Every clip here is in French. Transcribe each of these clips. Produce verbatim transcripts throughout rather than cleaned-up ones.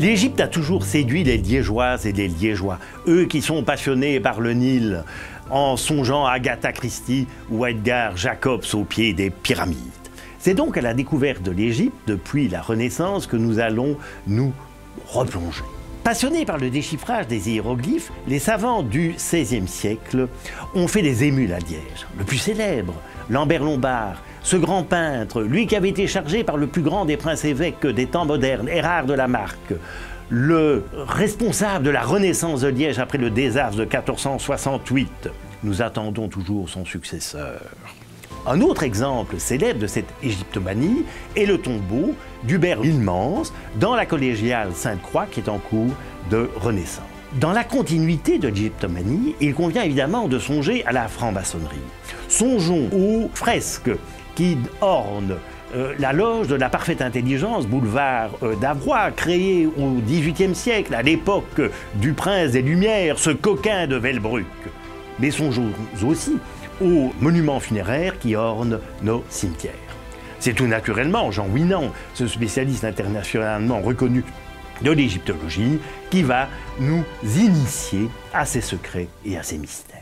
L'Égypte a toujours séduit les Liégeoises et les Liégeois, eux qui sont passionnés par le Nil, en songeant à Agatha Christie ou Edgar Jacobs au pied des pyramides. C'est donc à la découverte de l'Égypte, depuis la Renaissance, que nous allons nous replonger. Passionnés par le déchiffrage des hiéroglyphes, les savants du seizième siècle ont fait des émules à Liège. Le plus célèbre, Lambert Lombard, ce grand peintre, lui qui avait été chargé par le plus grand des princes-évêques des temps modernes, Érard de la Marque, le responsable de la Renaissance de Liège après le désastre de quatorze cent soixante-huit. Nous attendons toujours son successeur. Un autre exemple célèbre de cette égyptomanie est le tombeau d'Hubert Lillemans dans la collégiale Sainte-Croix qui est en cours de Renaissance. Dans la continuité de l'égyptomanie, il convient évidemment de songer à la franc-maçonnerie. Songeons aux fresques qui ornent euh, la loge de la parfaite intelligence, boulevard euh, d'Avroy, créée au dix-huitième siècle, à l'époque du prince des Lumières, ce coquin de Velbruck. Mais songeons aussi aux monuments funéraires qui ornent nos cimetières. C'est tout naturellement Jean Ouinan, ce spécialiste internationalement reconnu de l'égyptologie, qui va nous initier à ses secrets et à ses mystères.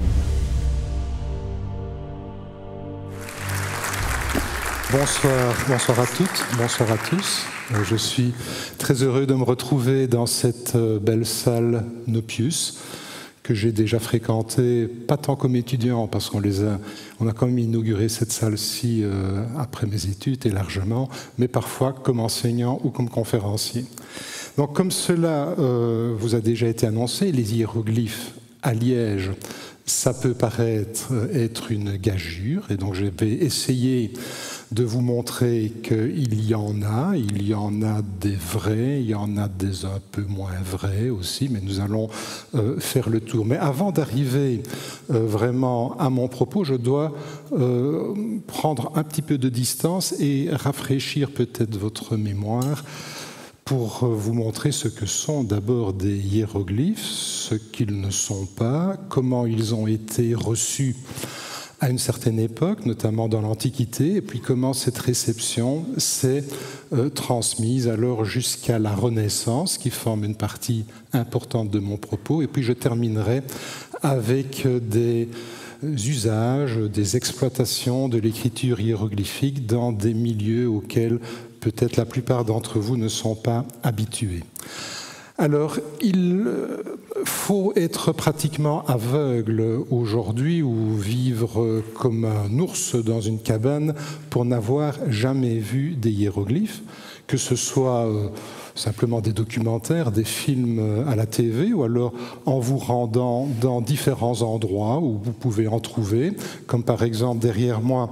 Bonsoir, bonsoir à toutes, bonsoir à tous. Je suis très heureux de me retrouver dans cette belle salle Nopius, que j'ai déjà fréquenté, pas tant comme étudiant, parce qu'on les a, on a quand même inauguré cette salle-ci euh, après mes études et largement, mais parfois comme enseignant ou comme conférencier. Donc comme cela euh, vous a déjà été annoncé, les hiéroglyphes à Liège, ça peut paraître être une gageure, et donc je vais essayer de vous montrer qu'il y en a, il y en a des vrais, il y en a des un peu moins vrais aussi, mais nous allons euh, faire le tour. Mais avant d'arriver euh, vraiment à mon propos, je dois euh, prendre un petit peu de distance et rafraîchir peut-être votre mémoire pour vous montrer ce que sont d'abord des hiéroglyphes, ce qu'ils ne sont pas, comment ils ont été reçus à une certaine époque, notamment dans l'Antiquité, et puis comment cette réception s'est euh, transmise alors jusqu'à la Renaissance, qui forme une partie importante de mon propos, et puis je terminerai avec des usages, des exploitations de l'écriture hiéroglyphique dans des milieux auxquels peut-être la plupart d'entre vous ne sont pas habitués. Alors, il faut être pratiquement aveugle aujourd'hui ou vivre comme un ours dans une cabane pour n'avoir jamais vu des hiéroglyphes, que ce soit simplement des documentaires, des films à la T V, ou alors en vous rendant dans différents endroits où vous pouvez en trouver, comme par exemple derrière moi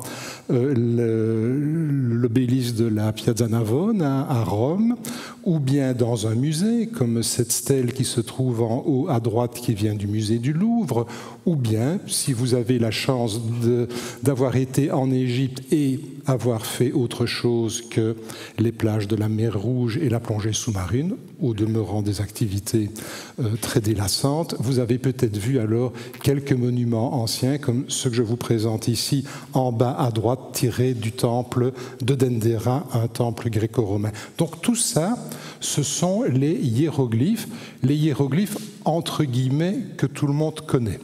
euh, l'obélisque de la Piazza Navona à Rome, ou bien dans un musée, comme cette stèle qui se trouve en haut à droite qui vient du musée du Louvre, ou bien, si vous avez la chance d'avoir été en Égypte et avoir fait autre chose que les plages de la mer Rouge et la plongée sous-marine, au demeurant des activités euh, très délassantes, vous avez peut-être vu alors quelques monuments anciens, comme ceux que je vous présente ici, en bas à droite, tirés du temple de Dendera, un temple gréco-romain. Donc tout ça, ce sont les hiéroglyphes, les hiéroglyphes entre guillemets que tout le monde connaît.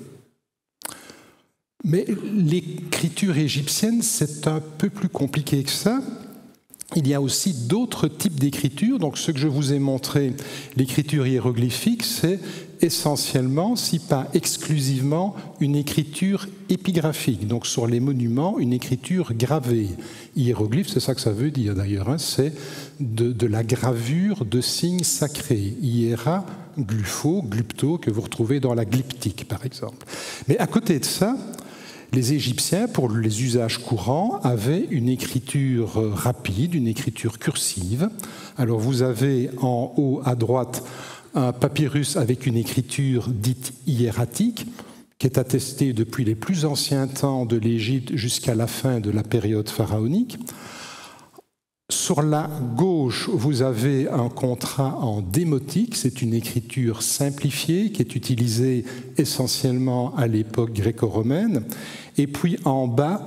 Mais l'écriture égyptienne, c'est un peu plus compliqué que ça. Il y a aussi d'autres types d'écriture. Donc, ce que je vous ai montré, l'écriture hiéroglyphique, c'est essentiellement, si pas exclusivement, une écriture épigraphique. Donc, sur les monuments, une écriture gravée. Hiéroglyphe, c'est ça que ça veut dire d'ailleurs, hein, c'est de, de la gravure de signes sacrés. Hiéra, glypho, glypto, que vous retrouvez dans la glyptique, par exemple. Mais à côté de ça, les Égyptiens, pour les usages courants, avaient une écriture rapide, une écriture cursive. Alors vous avez en haut à droite un papyrus avec une écriture dite hiératique, qui est attestée depuis les plus anciens temps de l'Égypte jusqu'à la fin de la période pharaonique. Sur la gauche, vous avez un contrat en démotique, c'est une écriture simplifiée qui est utilisée essentiellement à l'époque gréco-romaine. Et puis en bas,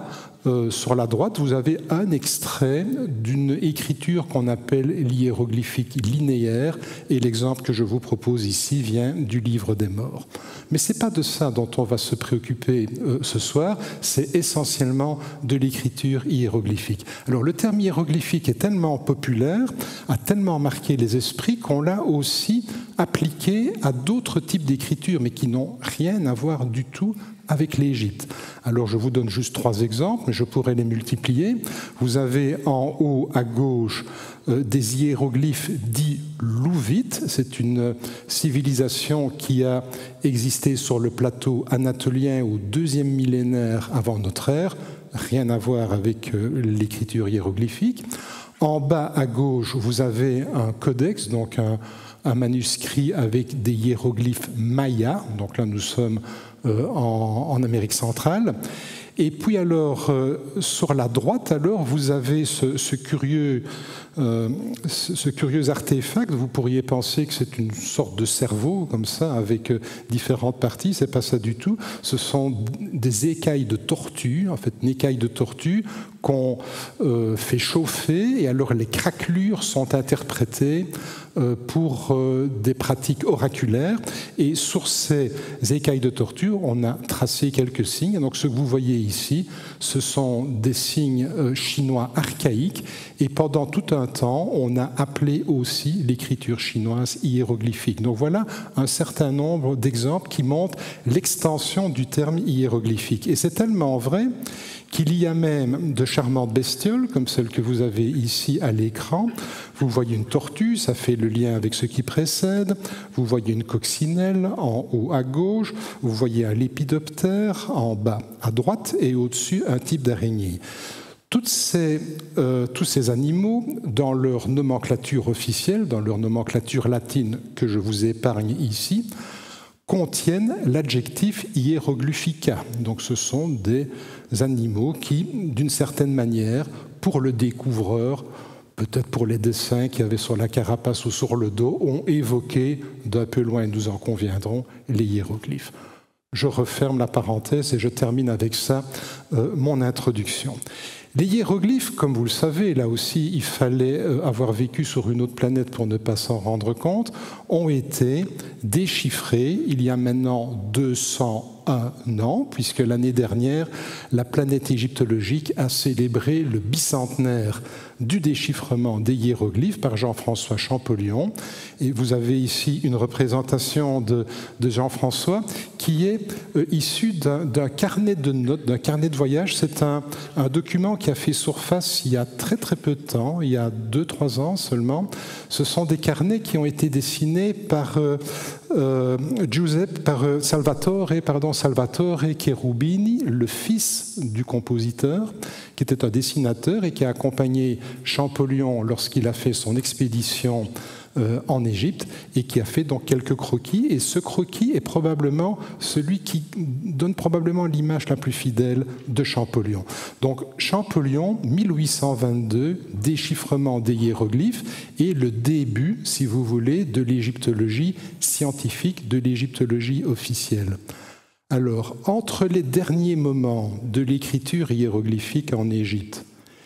Euh, sur la droite, vous avez un extrait d'une écriture qu'on appelle l'hiéroglyphique linéaire, et l'exemple que je vous propose ici vient du livre des morts. Mais ce n'est pas de ça dont on va se préoccuper euh, ce soir, c'est essentiellement de l'écriture hiéroglyphique. Alors le terme hiéroglyphique est tellement populaire, a tellement marqué les esprits qu'on l'a aussi appliqué à d'autres types d'écriture, mais qui n'ont rien à voir du tout avec l'Égypte. Alors je vous donne juste trois exemples, mais je pourrais les multiplier. Vous avez en haut à gauche euh, des hiéroglyphes dits louvites. C'est une civilisation qui a existé sur le plateau anatolien au deuxième millénaire avant notre ère. Rien à voir avec euh, l'écriture hiéroglyphique. En bas à gauche, vous avez un codex, donc un, un manuscrit avec des hiéroglyphes mayas. Donc là, nous sommes euh, en, en Amérique centrale. Et puis alors, euh, sur la droite, alors, vous avez ce, ce, curieux, euh, ce, ce curieux artefact. Vous pourriez penser que c'est une sorte de cerveau, comme ça, avec euh, différentes parties. C'est pas ça du tout. Ce sont des écailles de tortue, en fait, une écaille de tortue qu'on euh, fait chauffer, et alors les craquelures sont interprétées euh, pour euh, des pratiques oraculaires. Et sur ces écailles de tortue, on a tracé quelques signes. Donc, ce que vous voyez ici, ce sont des signes euh, chinois archaïques, et pendant tout un temps, on a appelé aussi l'écriture chinoise hiéroglyphique. Donc voilà un certain nombre d'exemples qui montrent l'extension du terme hiéroglyphique. Et c'est tellement vrai qu'il y a même de charmantes bestioles, comme celle que vous avez ici à l'écran. Vous voyez une tortue, ça fait le lien avec ce qui précède. Vous voyez une coccinelle en haut à gauche. Vous voyez un lépidoptère en bas à droite, et au-dessus un type d'araignée. Toutes ces, euh, tous ces animaux, dans leur nomenclature officielle, dans leur nomenclature latine que je vous épargne ici, contiennent l'adjectif hiéroglyphica. Donc ce sont des animaux qui, d'une certaine manière, pour le découvreur, peut-être pour les dessins qu'il y avait sur la carapace ou sur le dos, ont évoqué, d'un peu loin, nous en conviendrons, les hiéroglyphes. Je referme la parenthèse et je termine avec ça euh, mon introduction. Les hiéroglyphes, comme vous le savez, là aussi il fallait avoir vécu sur une autre planète pour ne pas s'en rendre compte, ont été déchiffrés il y a maintenant deux cent un ans, puisque l'année dernière, la planète égyptologique a célébré le bicentenaire du déchiffrement des hiéroglyphes par Jean-François Champollion. Et vous avez ici une représentation de, de Jean-François qui est euh, issu d'un, d'un carnet de notes, d'un carnet de voyage. C'est un, un document qui a fait surface il y a très très peu de temps, il y a deux trois ans seulement. Ce sont des carnets qui ont été dessinés par euh, euh, Giuseppe, par euh, Salvatore, pardon, Salvatore Cherubini, le fils du compositeur, qui était un dessinateur et qui a accompagné Champollion lorsqu'il a fait son expédition euh, en Égypte, et qui a fait donc quelques croquis. Et ce croquis est probablement celui qui donne probablement l'image la plus fidèle de Champollion. Donc Champollion, mille huit cent vingt-deux, déchiffrement des hiéroglyphes, et le début, si vous voulez, de l'égyptologie scientifique, de l'égyptologie officielle. Alors, entre les derniers moments de l'écriture hiéroglyphique en Égypte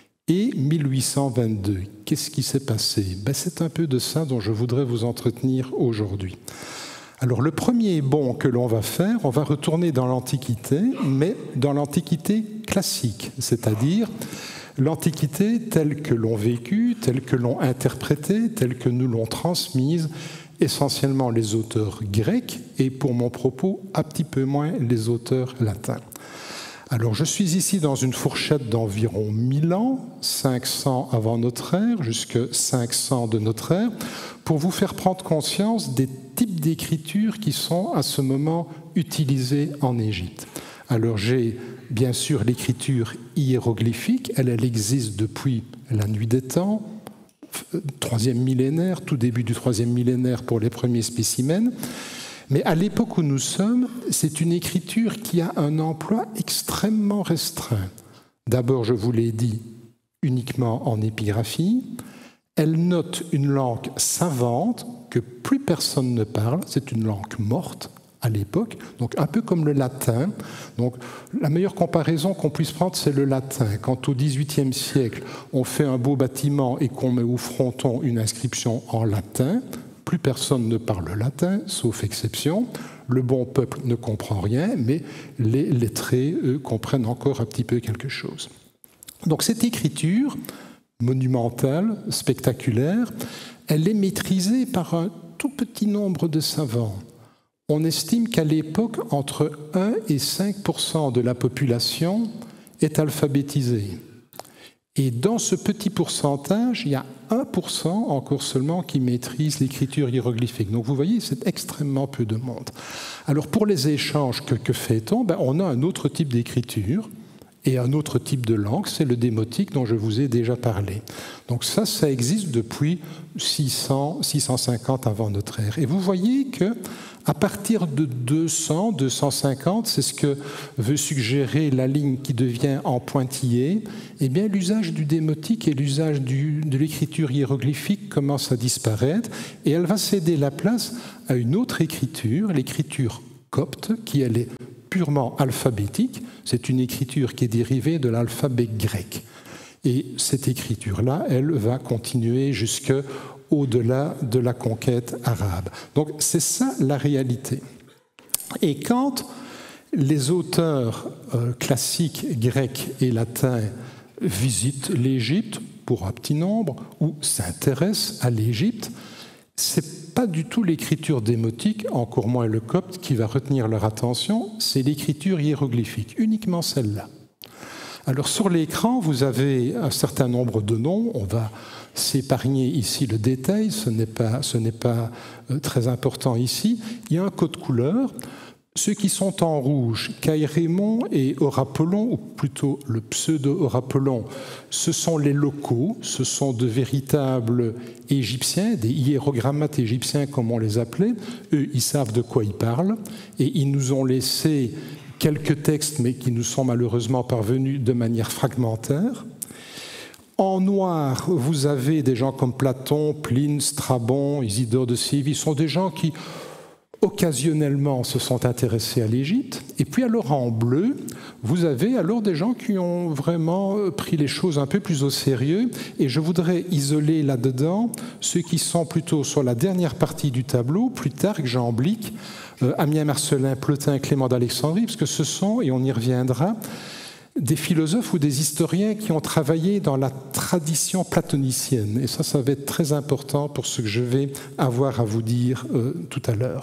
et mille huit cent vingt-deux, qu'est-ce qui s'est passé? Ben, c'est un peu de ça dont je voudrais vous entretenir aujourd'hui. Alors, le premier bond que l'on va faire, on va retourner dans l'Antiquité, mais dans l'Antiquité classique, c'est-à-dire l'Antiquité telle que l'ont vécue, telle que l'ont interprétée, telle que nous l'ont transmise, essentiellement les auteurs grecs, et pour mon propos, un petit peu moins les auteurs latins. Alors je suis ici dans une fourchette d'environ mille ans, cinq cents avant notre ère, jusqu'à cinq cents de notre ère, pour vous faire prendre conscience des types d'écriture qui sont à ce moment utilisés en Égypte. Alors j'ai bien sûr l'écriture hiéroglyphique, elle, elle existe depuis la nuit des temps, troisième millénaire, tout début du troisième millénaire pour les premiers spécimens. Mais à l'époque où nous sommes, c'est une écriture qui a un emploi extrêmement restreint. D'abord, je vous l'ai dit, uniquement en épigraphie. Elle note une langue savante que plus personne ne parle, c'est une langue morte, à l'époque, donc un peu comme le latin. Donc la meilleure comparaison qu'on puisse prendre, c'est le latin. Quand au dix-huitième siècle, on fait un beau bâtiment et qu'on met au fronton une inscription en latin, plus personne ne parle latin, sauf exception. Le bon peuple ne comprend rien, mais les lettrés, eux, comprennent encore un petit peu quelque chose. Donc cette écriture monumentale, spectaculaire, elle est maîtrisée par un tout petit nombre de savants. On estime qu'à l'époque, entre un et cinq pour cent de la population est alphabétisée. Et dans ce petit pourcentage, il y a un pour cent encore seulement qui maîtrise l'écriture hiéroglyphique. Donc vous voyez, c'est extrêmement peu de monde. Alors pour les échanges, que, que fait-on? Ben, on a un autre type d'écriture et un autre type de langue, c'est le démotique dont je vous ai déjà parlé. Donc ça, ça existe depuis six cents, six cent cinquante avant notre ère. Et vous voyez que à partir de deux cents, deux cent cinquante, c'est ce que veut suggérer la ligne qui devient en pointillé, eh bien l'usage du démotique et l'usage de l'écriture hiéroglyphique commence à disparaître et elle va céder la place à une autre écriture, l'écriture copte, qui elle est purement alphabétique. C'est une écriture qui est dérivée de l'alphabet grec. Et cette écriture-là, elle va continuer jusque au-delà de la conquête arabe. Donc c'est ça la réalité. Et quand les auteurs euh, classiques grecs et latins visitent l'Égypte, pour un petit nombre, ou s'intéressent à l'Égypte, c'est pas du tout l'écriture démotique, encore moins le copte, qui va retenir leur attention, c'est l'écriture hiéroglyphique, uniquement celle-là. Alors sur l'écran, vous avez un certain nombre de noms, on va s'épargner ici le détail, ce n'est pas, ce n'est pas très important ici. Il y a un code couleur. Ceux qui sont en rouge, Caïrémon et Orapollon, ou plutôt le pseudo-Orapollon, ce sont les locaux, ce sont de véritables Égyptiens, des hiérogrammates égyptiens comme on les appelait. Eux, ils savent de quoi ils parlent et ils nous ont laissé quelques textes, mais qui nous sont malheureusement parvenus de manière fragmentaire. En noir, vous avez des gens comme Platon, Pline, Strabon, Isidore de Séville. Ce sont des gens qui, occasionnellement, se sont intéressés à l'Égypte. Et puis alors en bleu, vous avez alors des gens qui ont vraiment pris les choses un peu plus au sérieux. Et je voudrais isoler là-dedans ceux qui sont plutôt sur la dernière partie du tableau, Plutarque, Jean Blic, euh, Ammien Marcellin, Plotin, Clément d'Alexandrie, parce que ce sont, et on y reviendra, des philosophes ou des historiens qui ont travaillé dans la tradition platonicienne. Et ça, ça va être très important pour ce que je vais avoir à vous dire euh, tout à l'heure.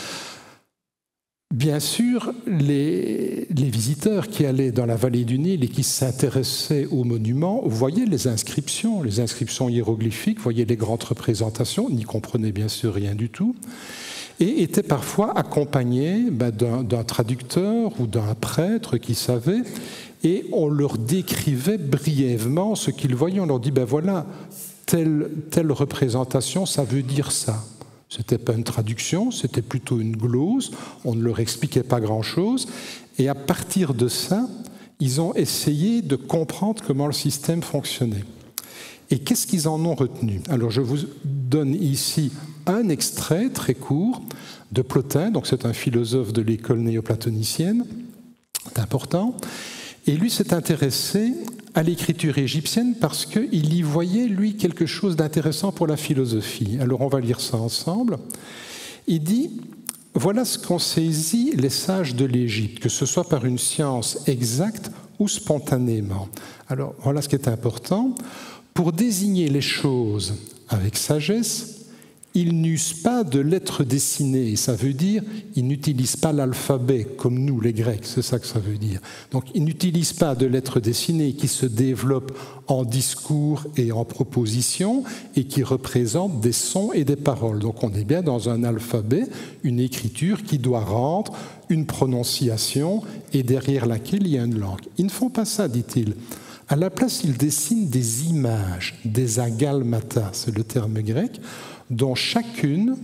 Bien sûr, les, les visiteurs qui allaient dans la vallée du Nil et qui s'intéressaient aux monuments voyaient les inscriptions, les inscriptions hiéroglyphiques, voyaient les grandes représentations, n'y comprenaient bien sûr rien du tout, et étaient parfois accompagnés ben, d'un, d'un traducteur ou d'un prêtre qui savait, et on leur décrivait brièvement ce qu'ils voyaient. On leur dit, ben voilà, telle, telle représentation, ça veut dire ça. Ce n'était pas une traduction, c'était plutôt une glose, on ne leur expliquait pas grand-chose, et à partir de ça, ils ont essayé de comprendre comment le système fonctionnait. Et qu'est-ce qu'ils en ont retenu? Alors je vous donne ici un extrait très court de Plotin, donc c'est un philosophe de l'école néoplatonicienne, c'est important, et lui s'est intéressé à l'écriture égyptienne parce qu'il y voyait, lui, quelque chose d'intéressant pour la philosophie. Alors on va lire ça ensemble. Il dit, voilà ce qu'ont saisi les sages de l'Égypte, que ce soit par une science exacte ou spontanément. Alors voilà ce qui est important. Pour désigner les choses avec sagesse, ils n'usent pas de lettres dessinées, ça veut dire ils n'utilisent pas l'alphabet comme nous les Grecs, c'est ça que ça veut dire. Donc ils n'utilisent pas de lettres dessinées qui se développent en discours et en propositions et qui représentent des sons et des paroles. Donc on est bien dans un alphabet, une écriture qui doit rendre une prononciation et derrière laquelle il y a une langue. Ils ne font pas ça, dit-il. À la place, ils dessinent des images, des agalmata, c'est le terme grec, dont chacune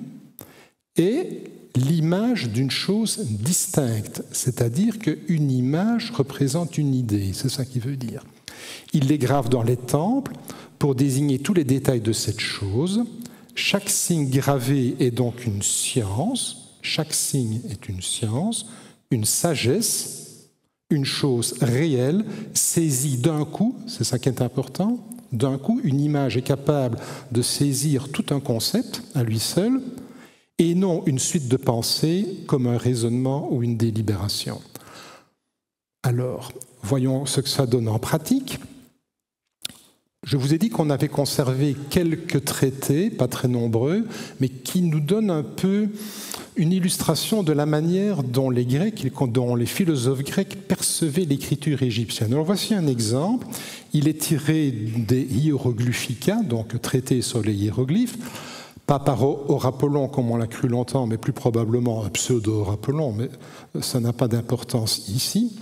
est l'image d'une chose distincte, c'est-à-dire qu'une image représente une idée, c'est ça qu'il veut dire. Il les grave dans les temples pour désigner tous les détails de cette chose. Chaque signe gravé est donc une science, Chaque signe est une science, une sagesse, une chose réelle, saisie d'un coup, c'est ça qui est important, d'un coup, une image est capable de saisir tout un concept à lui seul, et non une suite de pensées comme un raisonnement ou une délibération. Alors, voyons ce que ça donne en pratique. Je vous ai dit qu'on avait conservé quelques traités, pas très nombreux, mais qui nous donnent un peu une illustration de la manière dont les Grecs, dont les philosophes grecs percevaient l'écriture égyptienne. Alors voici un exemple. Il est tiré des Hieroglyphica, donc traités sur les hiéroglyphes, pas par Horapollon comme on l'a cru longtemps, mais plus probablement un pseudo-Horapollon, mais ça n'a pas d'importance ici.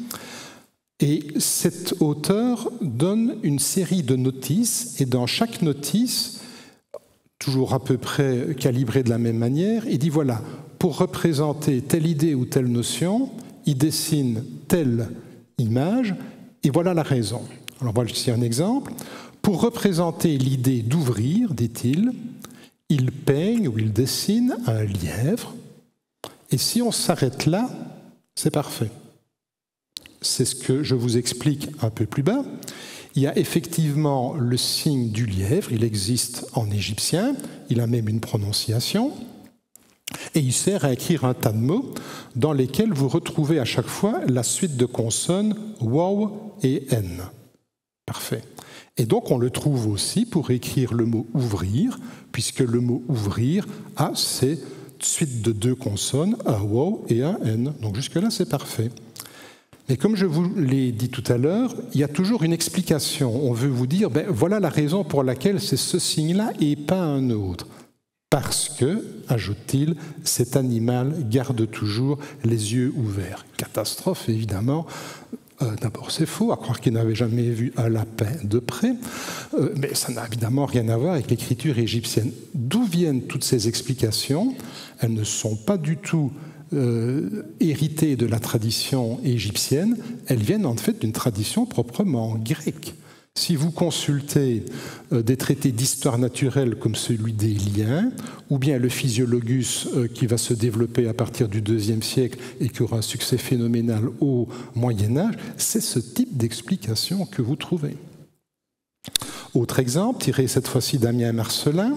Et cet auteur donne une série de notices, et dans chaque notice, toujours à peu près calibrée de la même manière, il dit voilà, pour représenter telle idée ou telle notion, il dessine telle image, et voilà la raison. Alors voilà ici un exemple. Pour représenter l'idée d'ouvrir, dit-il, il peigne ou il dessine un lièvre, et si on s'arrête là, c'est parfait. C'est ce que je vous explique un peu plus bas. Il y a effectivement le signe du lièvre, il existe en égyptien, il a même une prononciation, et il sert à écrire un tas de mots dans lesquels vous retrouvez à chaque fois la suite de consonnes waw et n. Parfait. Et donc on le trouve aussi pour écrire le mot ouvrir, puisque le mot ouvrir a cette suite de deux consonnes, un waw et un n. Donc jusque-là c'est parfait. Mais comme je vous l'ai dit tout à l'heure, il y a toujours une explication. On veut vous dire, ben, voilà la raison pour laquelle c'est ce signe-là et pas un autre. Parce que, ajoute-t-il, cet animal garde toujours les yeux ouverts. Catastrophe, évidemment. Euh, D'abord, c'est faux, à croire qu'il n'avait jamais vu un lapin de près. Euh, mais ça n'a évidemment rien à voir avec l'écriture égyptienne. D'où viennent toutes ces explications? Elles ne sont pas du tout Euh, héritées de la tradition égyptienne, elles viennent en fait d'une tradition proprement grecque. Si vous consultez euh, des traités d'histoire naturelle comme celui des Liens, ou bien le Physiologus euh, qui va se développer à partir du deuxième siècle et qui aura un succès phénoménal au Moyen-Âge, c'est ce type d'explication que vous trouvez. Autre exemple, tiré cette fois-ci d'Ammien Marcellin,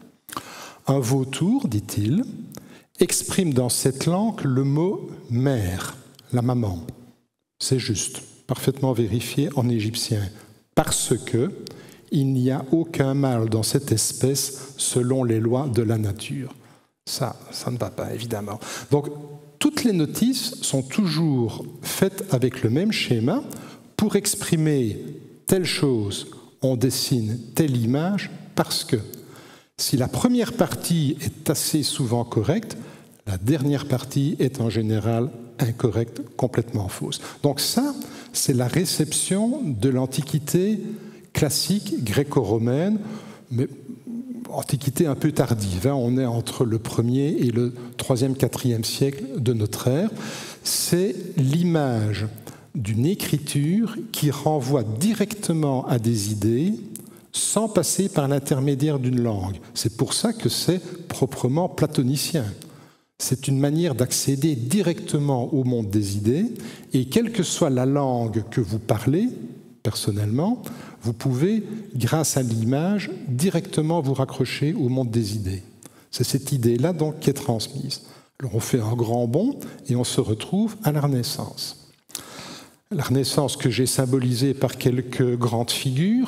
un vautour, dit-il, exprime dans cette langue le mot « mère », la maman. C'est juste, parfaitement vérifié en égyptien, parce que il n'y a aucun mâle dans cette espèce selon les lois de la nature. Ça, ça ne va pas, évidemment. Donc, toutes les notices sont toujours faites avec le même schéma. Pour exprimer telle chose, on dessine telle image parce que. Si la première partie est assez souvent correcte, la dernière partie est en général incorrecte, complètement fausse. Donc ça, c'est la réception de l'Antiquité classique gréco-romaine, mais Antiquité un peu tardive. Hein. On est entre le premier et le troisième, quatrième siècle de notre ère. C'est l'image d'une écriture qui renvoie directement à des idées, sans passer par l'intermédiaire d'une langue. C'est pour ça que c'est proprement platonicien. C'est une manière d'accéder directement au monde des idées, et quelle que soit la langue que vous parlez, personnellement, vous pouvez, grâce à l'image, directement vous raccrocher au monde des idées. C'est cette idée-là donc qui est transmise. Alors on fait un grand bond et on se retrouve à la Renaissance. La Renaissance que j'ai symbolisée par quelques grandes figures.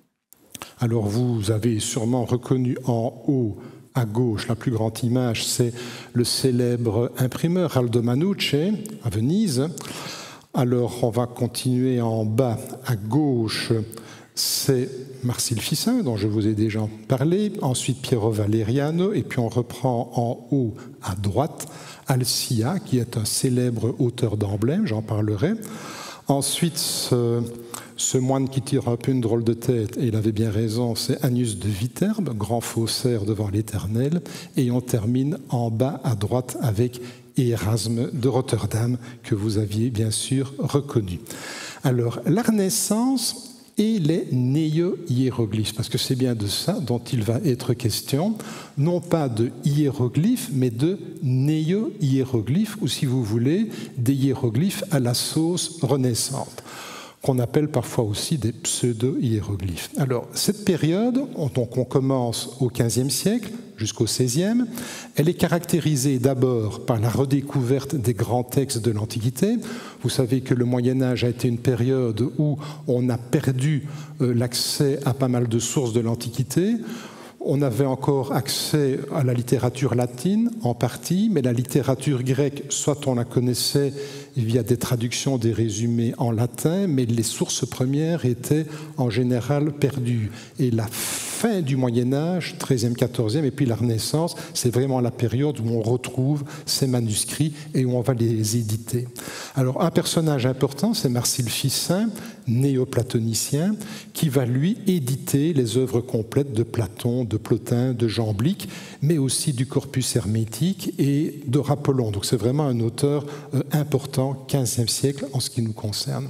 Alors vous avez sûrement reconnu en haut à gauche, la plus grande image, c'est le célèbre imprimeur Aldo Manucci à Venise. Alors on va continuer en bas à gauche, c'est Marcille Ficin, dont je vous ai déjà parlé, ensuite Piero Valeriano, et puis on reprend en haut à droite Alcia, qui est un célèbre auteur d'emblèmes, j'en parlerai. Ensuite, ce, ce moine qui tire un peu une drôle de tête, et il avait bien raison, c'est Agnus de Viterbe, grand faussaire devant l'Éternel. Et on termine en bas à droite avec Érasme de Rotterdam, que vous aviez bien sûr reconnu. Alors, la Renaissance et les néo-hiéroglyphes, parce que c'est bien de ça dont il va être question, non pas de hiéroglyphes, mais de néo-hiéroglyphes, ou si vous voulez, des hiéroglyphes à la sauce renaissante, qu'on appelle parfois aussi des pseudo-hiéroglyphes. Alors, cette période, donc on commence au quinzième siècle jusqu'au seizième, elle est caractérisée d'abord par la redécouverte des grands textes de l'Antiquité. Vous savez que le Moyen-Âge a été une période où on a perdu l'accès à pas mal de sources de l'Antiquité. On avait encore accès à la littérature latine en partie, mais la littérature grecque, soit on la connaissait via des traductions, des résumés en latin, mais les sources premières étaient en général perdues. Et la fin du Moyen-Âge, treizième, quatorzième, et puis la Renaissance, c'est vraiment la période où on retrouve ces manuscrits et où on va les éditer. Alors un personnage important, c'est Marcille Ficin, néoplatonicien, qui va lui éditer les œuvres complètes de Platon, de Plotin, de Jamblique, mais aussi du corpus hermétique et de Apollon. Donc c'est vraiment un auteur important, quinzième siècle en ce qui nous concerne.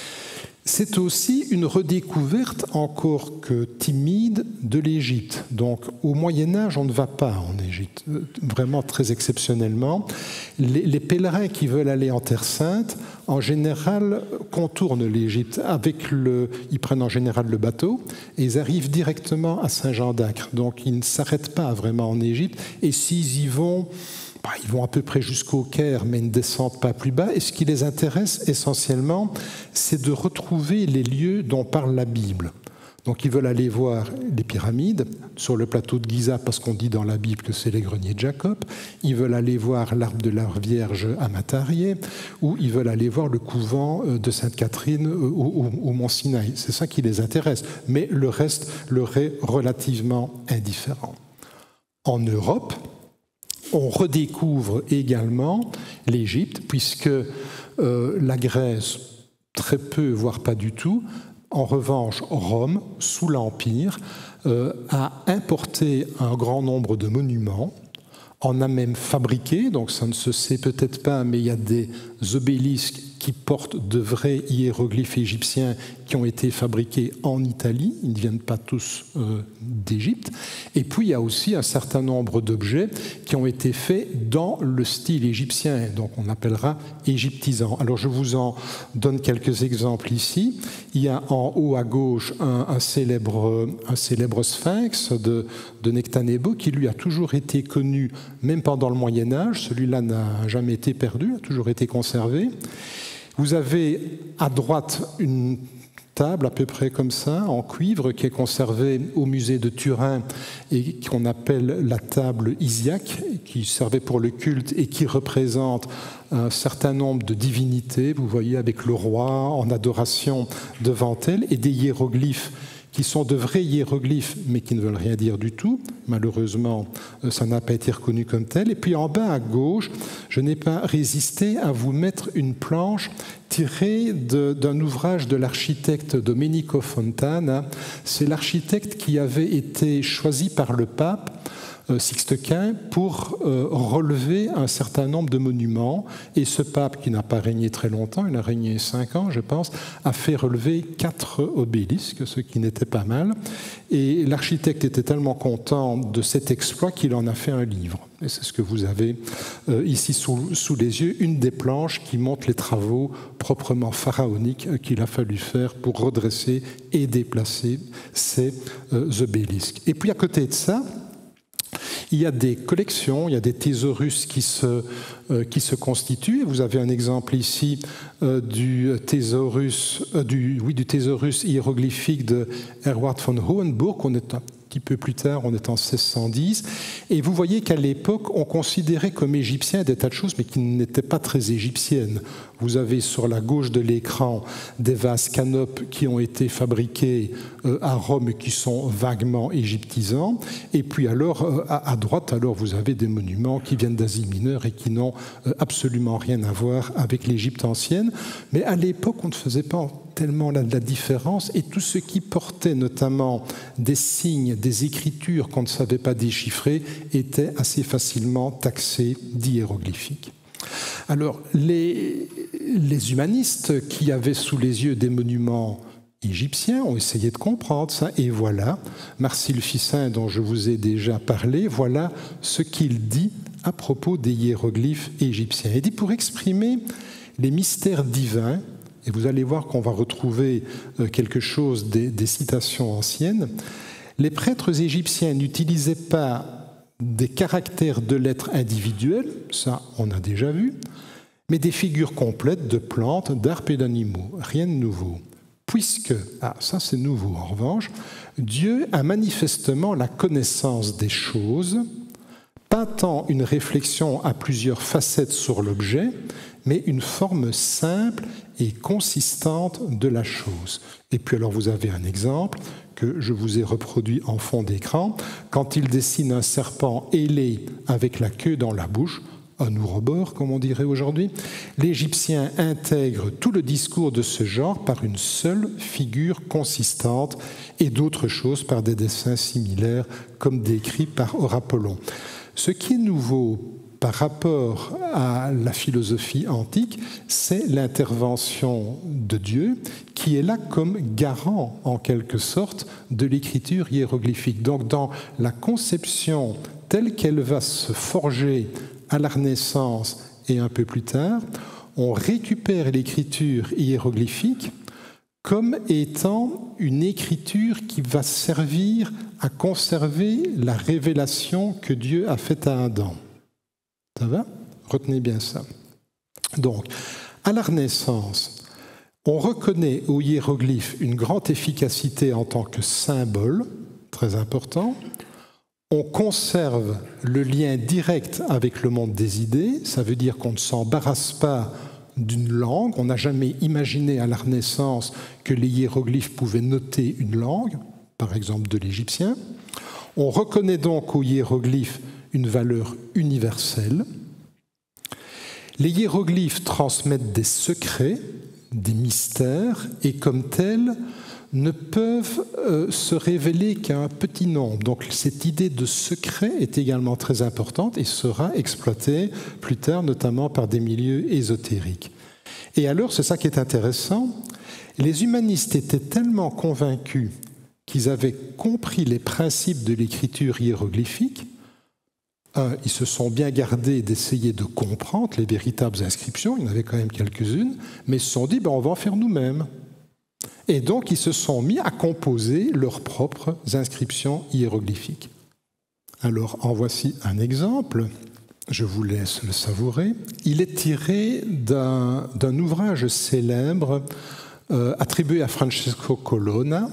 C'est aussi une redécouverte, encore que timide, de l'Égypte. Donc au Moyen-Âge, on ne va pas en Égypte, vraiment très exceptionnellement. Les, les pèlerins qui veulent aller en Terre Sainte, en général, contournent l'Égypte. Avec le, ils prennent en général le bateau et ils arrivent directement à Saint-Jean d'Acre. Donc ils ne s'arrêtent pas vraiment en Égypte. Et s'ils y vont... Ils vont à peu près jusqu'au Caire, mais ne descendent pas plus bas. Et ce qui les intéresse essentiellement, c'est de retrouver les lieux dont parle la Bible. Donc ils veulent aller voir les pyramides sur le plateau de Giza, parce qu'on dit dans la Bible que c'est les greniers de Jacob. Ils veulent aller voir l'arbre de la Vierge à Matarié, ou ils veulent aller voir le couvent de Sainte-Catherine au, au, au Mont Sinaï. C'est ça qui les intéresse. Mais le reste leur est relativement indifférent. En Europe, on redécouvre également l'Égypte, puisque euh, la Grèce, très peu, voire pas du tout. En revanche, Rome, sous l'Empire, euh, a importé un grand nombre de monuments, en a même fabriqué, donc ça ne se sait peut-être pas, mais il y a des obélisques qui portent de vrais hiéroglyphes égyptiens qui ont été fabriqués en Italie, ils ne viennent pas tous euh, d'Égypte. Et puis il y a aussi un certain nombre d'objets qui ont été faits dans le style égyptien, donc on appellera égyptisant. Alors je vous en donne quelques exemples ici. Il y a en haut à gauche un, un, célèbre, un célèbre sphinx de, de Nectanebo qui lui a toujours été connu, même pendant le Moyen-Âge. Celui-là n'a jamais été perdu, a toujours été conservé. Vous avez à droite une table à peu près comme ça, en cuivre, qui est conservée au musée de Turin et qu'on appelle la table Isiaque, qui servait pour le culte et qui représente un certain nombre de divinités, vous voyez, avec le roi en adoration devant elle, et des hiéroglyphes qui sont de vrais hiéroglyphes, mais qui ne veulent rien dire du tout. Malheureusement, ça n'a pas été reconnu comme tel. Et puis en bas à gauche, je n'ai pas résisté à vous mettre une planche tirée d'un ouvrage de l'architecte Domenico Fontana. C'est l'architecte qui avait été choisi par le pape Sixte Quint pour euh, relever un certain nombre de monuments. Et ce pape, qui n'a pas régné très longtemps, il a régné cinq ans, je pense, a fait relever quatre obélisques, ce qui n'était pas mal. Et l'architecte était tellement content de cet exploit qu'il en a fait un livre. Et c'est ce que vous avez euh, ici sous, sous les yeux, une des planches qui montre les travaux proprement pharaoniques qu'il a fallu faire pour redresser et déplacer ces euh, obélisques. Et puis à côté de ça, il y a des collections, il y a des thésaurus qui se, euh, qui se constituent. Vous avez un exemple ici euh, du, thésaurus, euh, du, oui, du thésaurus hiéroglyphique de Herwart von Hohenburg. On est un petit peu plus tard, on est en seize cent dix. Et vous voyez qu'à l'époque, on considérait comme égyptiens des tas de choses, mais qui n'étaient pas très égyptiennes. Vous avez sur la gauche de l'écran des vases canopes qui ont été fabriqués à Rome et qui sont vaguement égyptisants. Et puis alors, à droite, alors vous avez des monuments qui viennent d'Asie mineure et qui n'ont absolument rien à voir avec l'Égypte ancienne. Mais à l'époque, on ne faisait pas tellement la, la différence, et tout ce qui portait notamment des signes, des écritures qu'on ne savait pas déchiffrer, était assez facilement taxé d'hiéroglyphique. Alors, les, les humanistes qui avaient sous les yeux des monuments égyptiens ont essayé de comprendre ça. Et voilà, Marcille Ficin, dont je vous ai déjà parlé, voilà ce qu'il dit à propos des hiéroglyphes égyptiens. Il dit, pour exprimer les mystères divins, et vous allez voir qu'on va retrouver quelque chose des, des citations anciennes, les prêtres égyptiens n'utilisaient pas des caractères de lettres individuelles, ça on a déjà vu, mais des figures complètes de plantes, d'arbres et d'animaux. Rien de nouveau. Puisque, ah ça c'est nouveau en revanche, Dieu a manifestement la connaissance des choses, pas tant une réflexion à plusieurs facettes sur l'objet, mais une forme simple et consistante de la chose. Et puis alors vous avez un exemple que je vous ai reproduit en fond d'écran. Quand il dessine un serpent ailé avec la queue dans la bouche, un ourobore, comme on dirait aujourd'hui, l'Égyptien intègre tout le discours de ce genre par une seule figure consistante et d'autres choses par des dessins similaires, comme décrits par Horapollon. Ce qui est nouveau par rapport à la philosophie antique, c'est l'intervention de Dieu qui est là comme garant, en quelque sorte, de l'écriture hiéroglyphique. Donc, dans la conception telle qu'elle va se forger à la Renaissance et un peu plus tard, on récupère l'écriture hiéroglyphique comme étant une écriture qui va servir à conserver la révélation que Dieu a faite à Adam. Ça va ? Retenez bien ça. Donc, à la Renaissance, on reconnaît au hiéroglyphe une grande efficacité en tant que symbole, très important. On conserve le lien direct avec le monde des idées, ça veut dire qu'on ne s'embarrasse pas d'une langue. On n'a jamais imaginé à la Renaissance que les hiéroglyphes pouvaient noter une langue, par exemple de l'égyptien. On reconnaît donc aux hiéroglyphes une valeur universelle. Les hiéroglyphes transmettent des secrets, des mystères, et comme tels, ne peuvent euh, se révéler qu'à un petit nombre. Donc cette idée de secret est également très importante et sera exploitée plus tard, notamment par des milieux ésotériques. Et alors, c'est ça qui est intéressant, les humanistes étaient tellement convaincus qu'ils avaient compris les principes de l'écriture hiéroglyphique. Un, ils se sont bien gardés d'essayer de comprendre les véritables inscriptions, il y en avait quand même quelques-unes, mais ils se sont dit, ben, on va en faire nous-mêmes. Et donc, ils se sont mis à composer leurs propres inscriptions hiéroglyphiques. Alors, en voici un exemple, je vous laisse le savourer. Il est tiré d'un, d'un ouvrage célèbre euh, attribué à Francesco Colonna,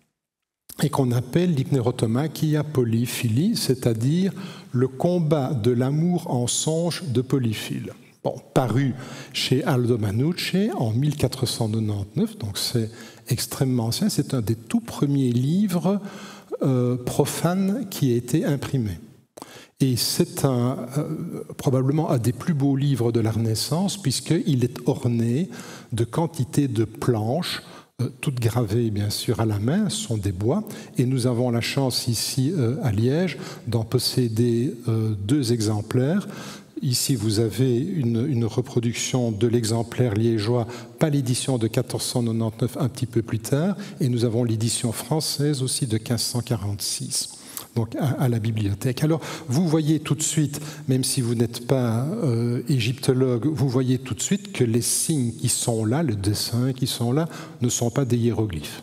et qu'on appelle l'Hypnerotomachia Polyphili, c'est-à-dire le combat de l'amour en songe de Polyphile. Bon, paru chez Aldo Manucci en mille quatre cent quatre-vingt-dix-neuf, donc c'est extrêmement ancien, c'est un des tout premiers livres euh, profanes qui a été imprimé. Et c'est un, euh, probablement un des plus beaux livres de la Renaissance, puisqu'il est orné de quantités de planches, toutes gravées bien sûr à la main, ce sont des bois, et nous avons la chance ici euh, à Liège d'en posséder euh, deux exemplaires. Ici vous avez une, une reproduction de l'exemplaire liégeois, pas l'édition de quatorze cent quatre-vingt-dix-neuf, un petit peu plus tard, et nous avons l'édition française aussi de quinze cent quarante-six. Donc à, à la bibliothèque. Alors vous voyez tout de suite, même si vous n'êtes pas euh, égyptologue, vous voyez tout de suite que les signes qui sont là, les dessins qui sont là, ne sont pas des hiéroglyphes.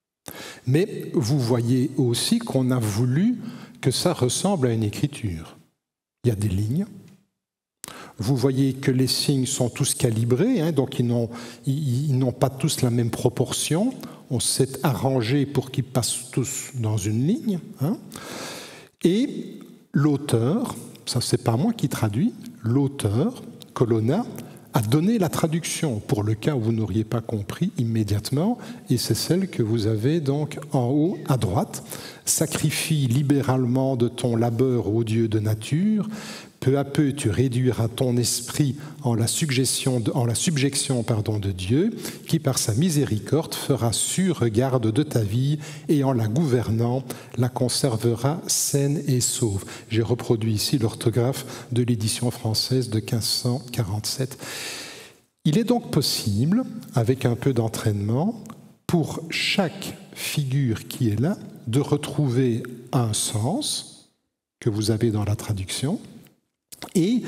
Mais vous voyez aussi qu'on a voulu que ça ressemble à une écriture. Il y a des lignes. Vous voyez que les signes sont tous calibrés, hein, donc ils n'ont, ils, ils n'ont pas tous la même proportion. On s'est arrangé pour qu'ils passent tous dans une ligne. Hein. Et l'auteur, ça c'est pas moi qui traduis, l'auteur, Colonna, a donné la traduction pour le cas où vous n'auriez pas compris immédiatement, et c'est celle que vous avez donc en haut à droite. Sacrifie libéralement de ton labeur au Dieu de nature. Peu à peu, tu réduiras ton esprit en la, suggestion de, en la subjection pardon, de Dieu, qui par sa miséricorde fera sur-garde de ta vie et en la gouvernant, la conservera saine et sauve. J'ai reproduit ici l'orthographe de l'édition française de quinze cent quarante-sept. Il est donc possible, avec un peu d'entraînement, pour chaque figure qui est là, de retrouver un sens que vous avez dans la traduction, et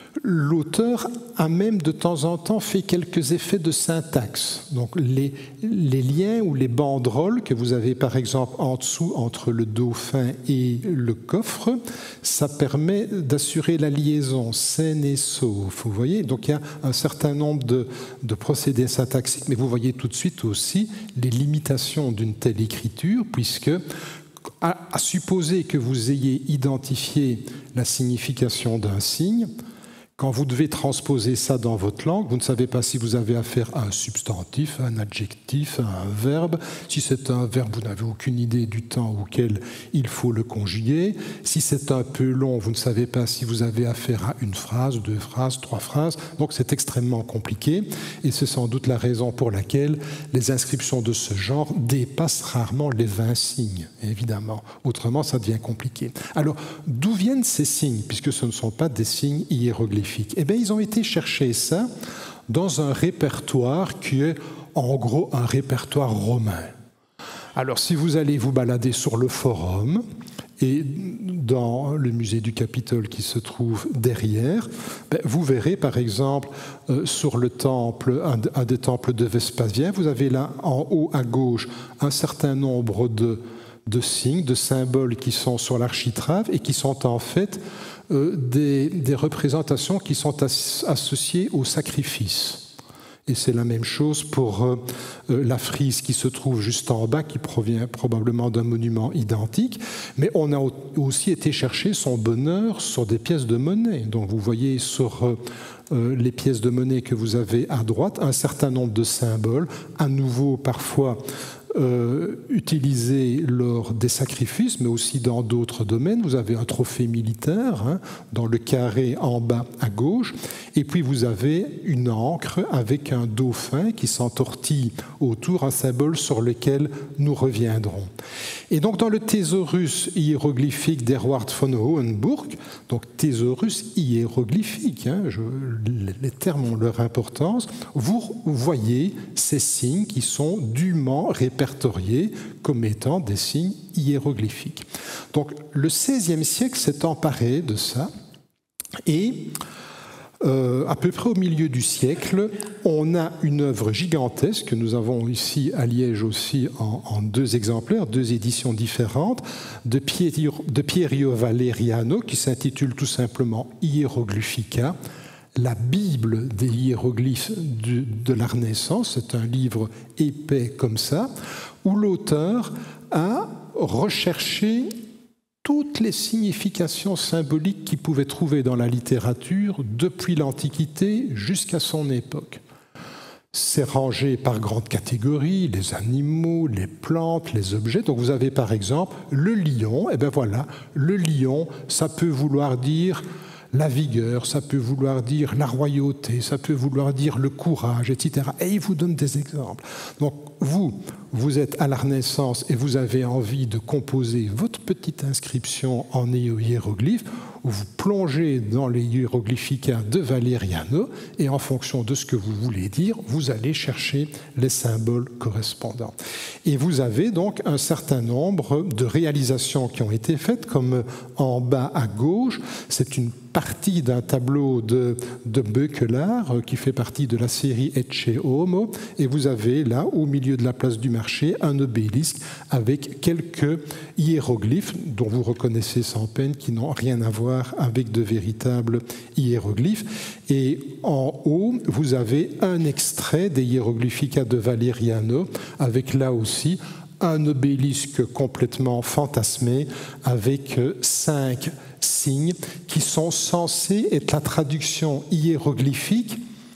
l'auteur a même de temps en temps fait quelques effets de syntaxe. Donc les, les liens ou les banderoles que vous avez par exemple en dessous entre le dauphin et le coffre, ça permet d'assurer la liaison saine et sauve. Vous voyez, donc il y a un certain nombre de, de procédés syntaxiques, mais vous voyez tout de suite aussi les limitations d'une telle écriture, puisque à, à supposer que vous ayez identifié la signification d'un signe, quand vous devez transposer ça dans votre langue, vous ne savez pas si vous avez affaire à un substantif, à un adjectif, à un verbe. Si c'est un verbe, vous n'avez aucune idée du temps auquel il faut le conjuguer. Si c'est un peu long, vous ne savez pas si vous avez affaire à une phrase, deux phrases, trois phrases. Donc c'est extrêmement compliqué. Et c'est sans doute la raison pour laquelle les inscriptions de ce genre dépassent rarement les vingt signes, évidemment. Autrement, ça devient compliqué. Alors, d'où viennent ces signes, puisque ce ne sont pas des signes hiéroglyphiques? Eh bien, ils ont été chercher ça dans un répertoire qui est en gros un répertoire romain. Alors, si vous allez vous balader sur le forum et dans le musée du Capitole qui se trouve derrière, ben, vous verrez par exemple euh, sur le temple, un, un des temples de Vespasien, vous avez là en haut à gauche un certain nombre de, de signes, de symboles qui sont sur l'architrave et qui sont en fait Euh, des, des représentations qui sont as, associées au sacrifice. Et c'est la même chose pour euh, euh, la frise qui se trouve juste en bas, qui provient probablement d'un monument identique. Mais on a aussi été chercher son bonheur sur des pièces de monnaie. Donc vous voyez sur euh, euh, les pièces de monnaie que vous avez à droite un certain nombre de symboles, à nouveau parfois Euh, utilisé lors des sacrifices, mais aussi dans d'autres domaines. Vous avez un trophée militaire hein, dans le carré en bas à gauche, et puis vous avez une ancre avec un dauphin qui s'entortille autour, un symbole sur lequel nous reviendrons. Et donc dans le thésaurus hiéroglyphique d'Erward von Hohenburg, donc thésaurus hiéroglyphique, hein, je, les termes ont leur importance, vous voyez ces signes qui sont dûment répertoriés comme étant des signes hiéroglyphiques. Donc le seizième siècle s'est emparé de ça et euh, à peu près au milieu du siècle, on a une œuvre gigantesque que nous avons ici à Liège aussi en, en deux exemplaires, deux éditions différentes, de Piero, de Piero Valeriano qui s'intitule tout simplement Hieroglyphica, la Bible des hiéroglyphes de, de la Renaissance. C'est un livre épais comme ça, où l'auteur a recherché toutes les significations symboliques qu'il pouvait trouver dans la littérature depuis l'Antiquité jusqu'à son époque. C'est rangé par grandes catégories, les animaux, les plantes, les objets. Donc vous avez par exemple le lion, et bien voilà, le lion, ça peut vouloir dire la vigueur, ça peut vouloir dire la royauté, ça peut vouloir dire le courage, et cetera. Et il vous donne des exemples. Donc vous, vous êtes à la Renaissance et vous avez envie de composer votre petite inscription en néo-hiéroglyphe, vous plongez dans les hiéroglyphica de Valeriano et en fonction de ce que vous voulez dire, vous allez chercher les symboles correspondants. Et vous avez donc un certain nombre de réalisations qui ont été faites, comme en bas à gauche, c'est une partie d'un tableau de, de Beukelard qui fait partie de la série Ecce Homo, et vous avez là, au milieu de la place du marché, un obélisque avec quelques hiéroglyphes dont vous reconnaissez sans peine qui n'ont rien à voir avec de véritables hiéroglyphes. Et en haut, vous avez un extrait des Hieroglyphica de Valeriano avec là aussi un obélisque complètement fantasmé avec cinq signes qui sont censés être la traduction hiéroglyphique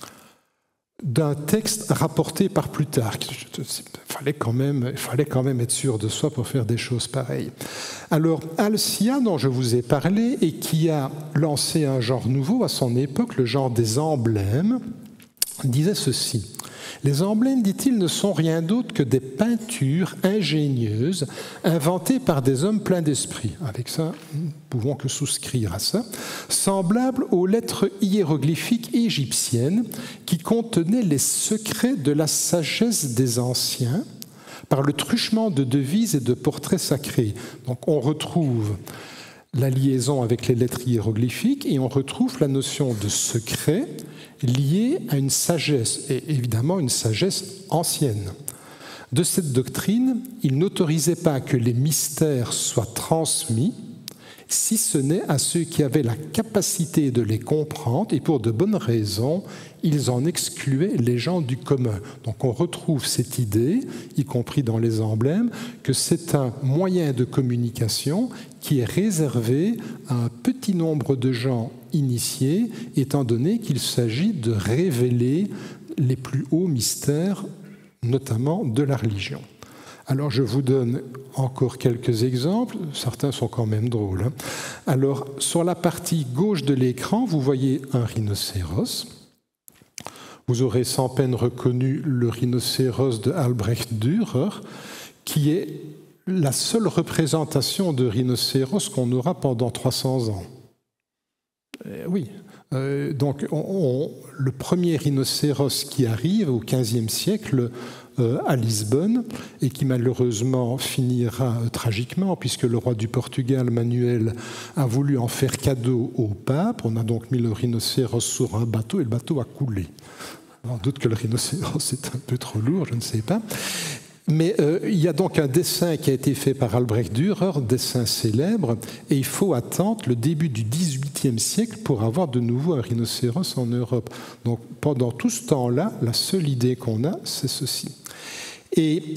d'un texte rapporté par Plutarque. Il fallait quand même, il fallait quand même être sûr de soi pour faire des choses pareilles. Alors, Alcia, dont je vous ai parlé, et qui a lancé un genre nouveau à son époque, le genre des emblèmes, disait ceci. Les emblèmes, dit-il, ne sont rien d'autre que des peintures ingénieuses inventées par des hommes pleins d'esprit. Avec ça, nous ne pouvons que souscrire à ça. Semblables aux lettres hiéroglyphiques égyptiennes qui contenaient les secrets de la sagesse des anciens, par le truchement de devises et de portraits sacrés. Donc on retrouve la liaison avec les lettres hiéroglyphiques et on retrouve la notion de secret liée à une sagesse, et évidemment une sagesse ancienne. De cette doctrine, il n'autorisait pas que les mystères soient transmis, si ce n'est à ceux qui avaient la capacité de les comprendre, et pour de bonnes raisons, ils en excluaient les gens du commun. Donc on retrouve cette idée, y compris dans les emblèmes, que c'est un moyen de communication qui est réservé à un petit nombre de gens initiés, étant donné qu'il s'agit de révéler les plus hauts mystères, notamment de la religion. Alors je vous donne encore quelques exemples, certains sont quand même drôles. Hein. Alors sur la partie gauche de l'écran, vous voyez un rhinocéros. Vous aurez sans peine reconnu le rhinocéros de Albrecht Dürer, qui est la seule représentation de rhinocéros qu'on aura pendant trois cents ans. Euh, oui. Euh, donc, on, on, le premier rhinocéros qui arrive au quinzième siècle euh, à Lisbonne et qui malheureusement finira euh, tragiquement puisque le roi du Portugal, Manuel, a voulu en faire cadeau au pape. On a donc mis le rhinocéros sur un bateau et le bateau a coulé. On doute que le rhinocéros est un peu trop lourd, je ne sais pas. Mais euh, il y a donc un dessin qui a été fait par Albrecht Dürer, dessin célèbre, et il faut attendre le début du dix-huitième siècle pour avoir de nouveau un rhinocéros en Europe. Donc pendant tout ce temps-là, la seule idée qu'on a, c'est ceci. Et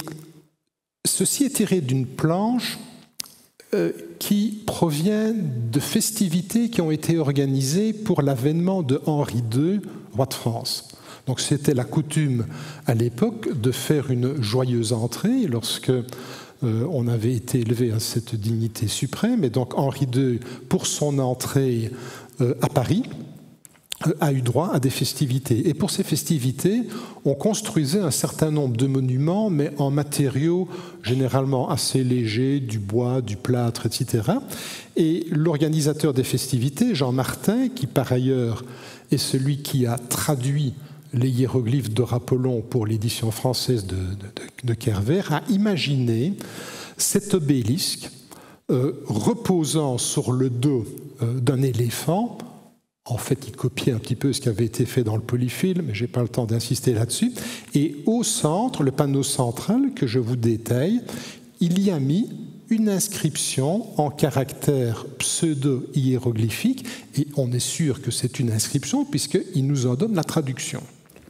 ceci est tiré d'une planche euh, qui provient de festivités qui ont été organisées pour l'avènement de Henri deux, roi de France. Donc c'était la coutume à l'époque de faire une joyeuse entrée lorsque euh, on avait été élevé à cette dignité suprême. Et donc Henri deux, pour son entrée euh, à Paris, euh, a eu droit à des festivités. Et pour ces festivités, on construisait un certain nombre de monuments, mais en matériaux généralement assez légers, du bois, du plâtre, et cetera. Et l'organisateur des festivités, Jean Martin, qui par ailleurs est celui qui a traduit les hiéroglyphes d'Or-Apollon pour l'édition française de, de, de Kerver, a imaginé cet obélisque euh, reposant sur le dos euh, d'un éléphant. En fait, il copiait un petit peu ce qui avait été fait dans le polyfilm, mais je n'ai pas le temps d'insister là-dessus. Et au centre, le panneau central que je vous détaille, il y a mis une inscription en caractères pseudo-hiéroglyphiques, et on est sûr que c'est une inscription puisqu'il nous en donne la traduction.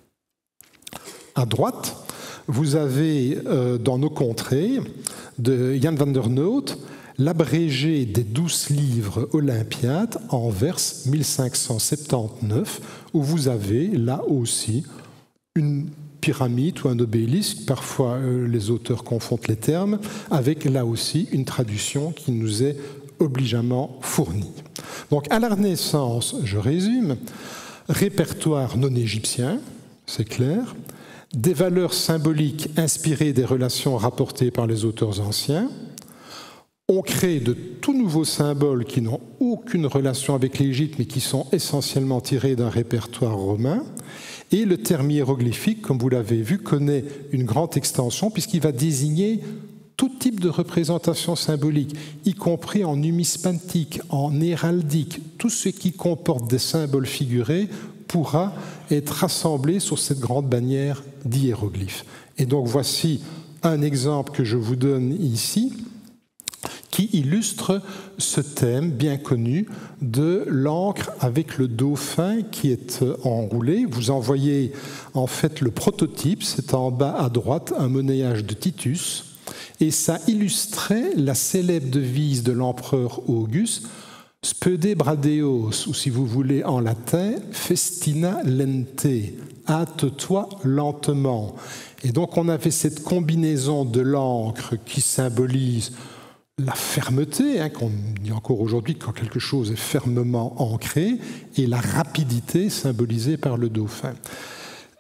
À droite, vous avez euh, dans nos contrées de Jan van der Noot l'abrégé des douze livres Olympiades en vers mille cinq cent soixante-dix-neuf, où vous avez là aussi une pyramide ou un obélisque, parfois euh, les auteurs confondent les termes, avec là aussi une traduction qui nous est obligeamment fournie. Donc à la Renaissance, je résume, répertoire non égyptien, c'est clair, des valeurs symboliques inspirées des relations rapportées par les auteurs anciens. On crée de tout nouveaux symboles qui n'ont aucune relation avec l'Égypte, mais qui sont essentiellement tirés d'un répertoire romain. Et le terme hiéroglyphique, comme vous l'avez vu, connaît une grande extension puisqu'il va désigner tout type de représentation symbolique, y compris en numismatique, en héraldique. Tout ce qui comporte des symboles figurés pourra être rassemblé sur cette grande bannière d'hiéroglyphes. Et donc voici un exemple que je vous donne ici qui illustre ce thème bien connu de l'encre avec le dauphin qui est enroulé. Vous en voyez en fait le prototype, c'est en bas à droite un monnayage de Titus, et ça illustrait la célèbre devise de l'empereur Auguste, Spede bradeos, ou si vous voulez en latin, festina lente, hâte-toi lentement. Et donc on avait cette combinaison de l'encre qui symbolise la fermeté, hein, qu'on dit encore aujourd'hui quand quelque chose est fermement ancré, et la rapidité symbolisée par le dauphin.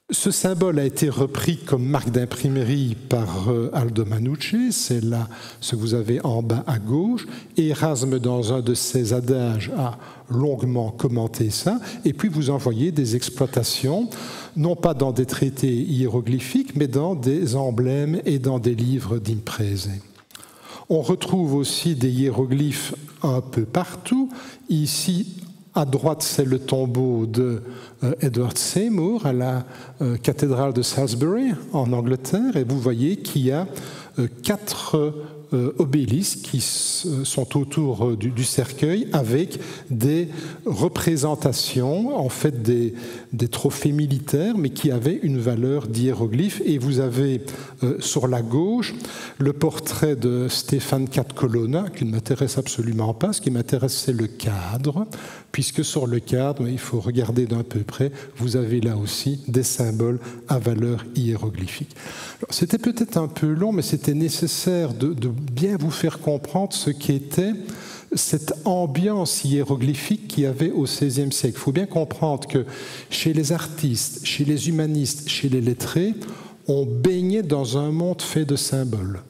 Ce symbole a été repris comme marque d'imprimerie par euh, Aldo Manucci, c'est là ce que vous avez en bas à gauche. Erasme, dans un de ses adages, a longuement commenté ça. Et puis vous en voyez des exploitations, non pas dans des traités hiéroglyphiques, mais dans des emblèmes et dans des livres d'imprese. On retrouve aussi des hiéroglyphes un peu partout. Ici, à droite, c'est le tombeau de euh, Edward Seymour à la euh, cathédrale de Salisbury, en Angleterre. Et vous voyez qu'il y a euh, quatre euh, obélisques qui sont autour euh, du, du cercueil avec des représentations, en fait des, des trophées militaires, mais qui avaient une valeur d'hiéroglyphe. Et vous avez euh, sur la gauche le portrait de Stéphane Cadcolonna, qui ne m'intéresse absolument pas. Ce qui m'intéresse, c'est le cadre, puisque sur le cadre, il faut regarder d'un peu près, vous avez là aussi des symboles à valeur hiéroglyphique. C'était peut-être un peu long, mais c'était nécessaire de, de bien vous faire comprendre ce qu'était cette ambiance hiéroglyphique qu'il y avait au seizième siècle. Il faut bien comprendre que chez les artistes, chez les humanistes, chez les lettrés, on baignait dans un monde fait de symboles.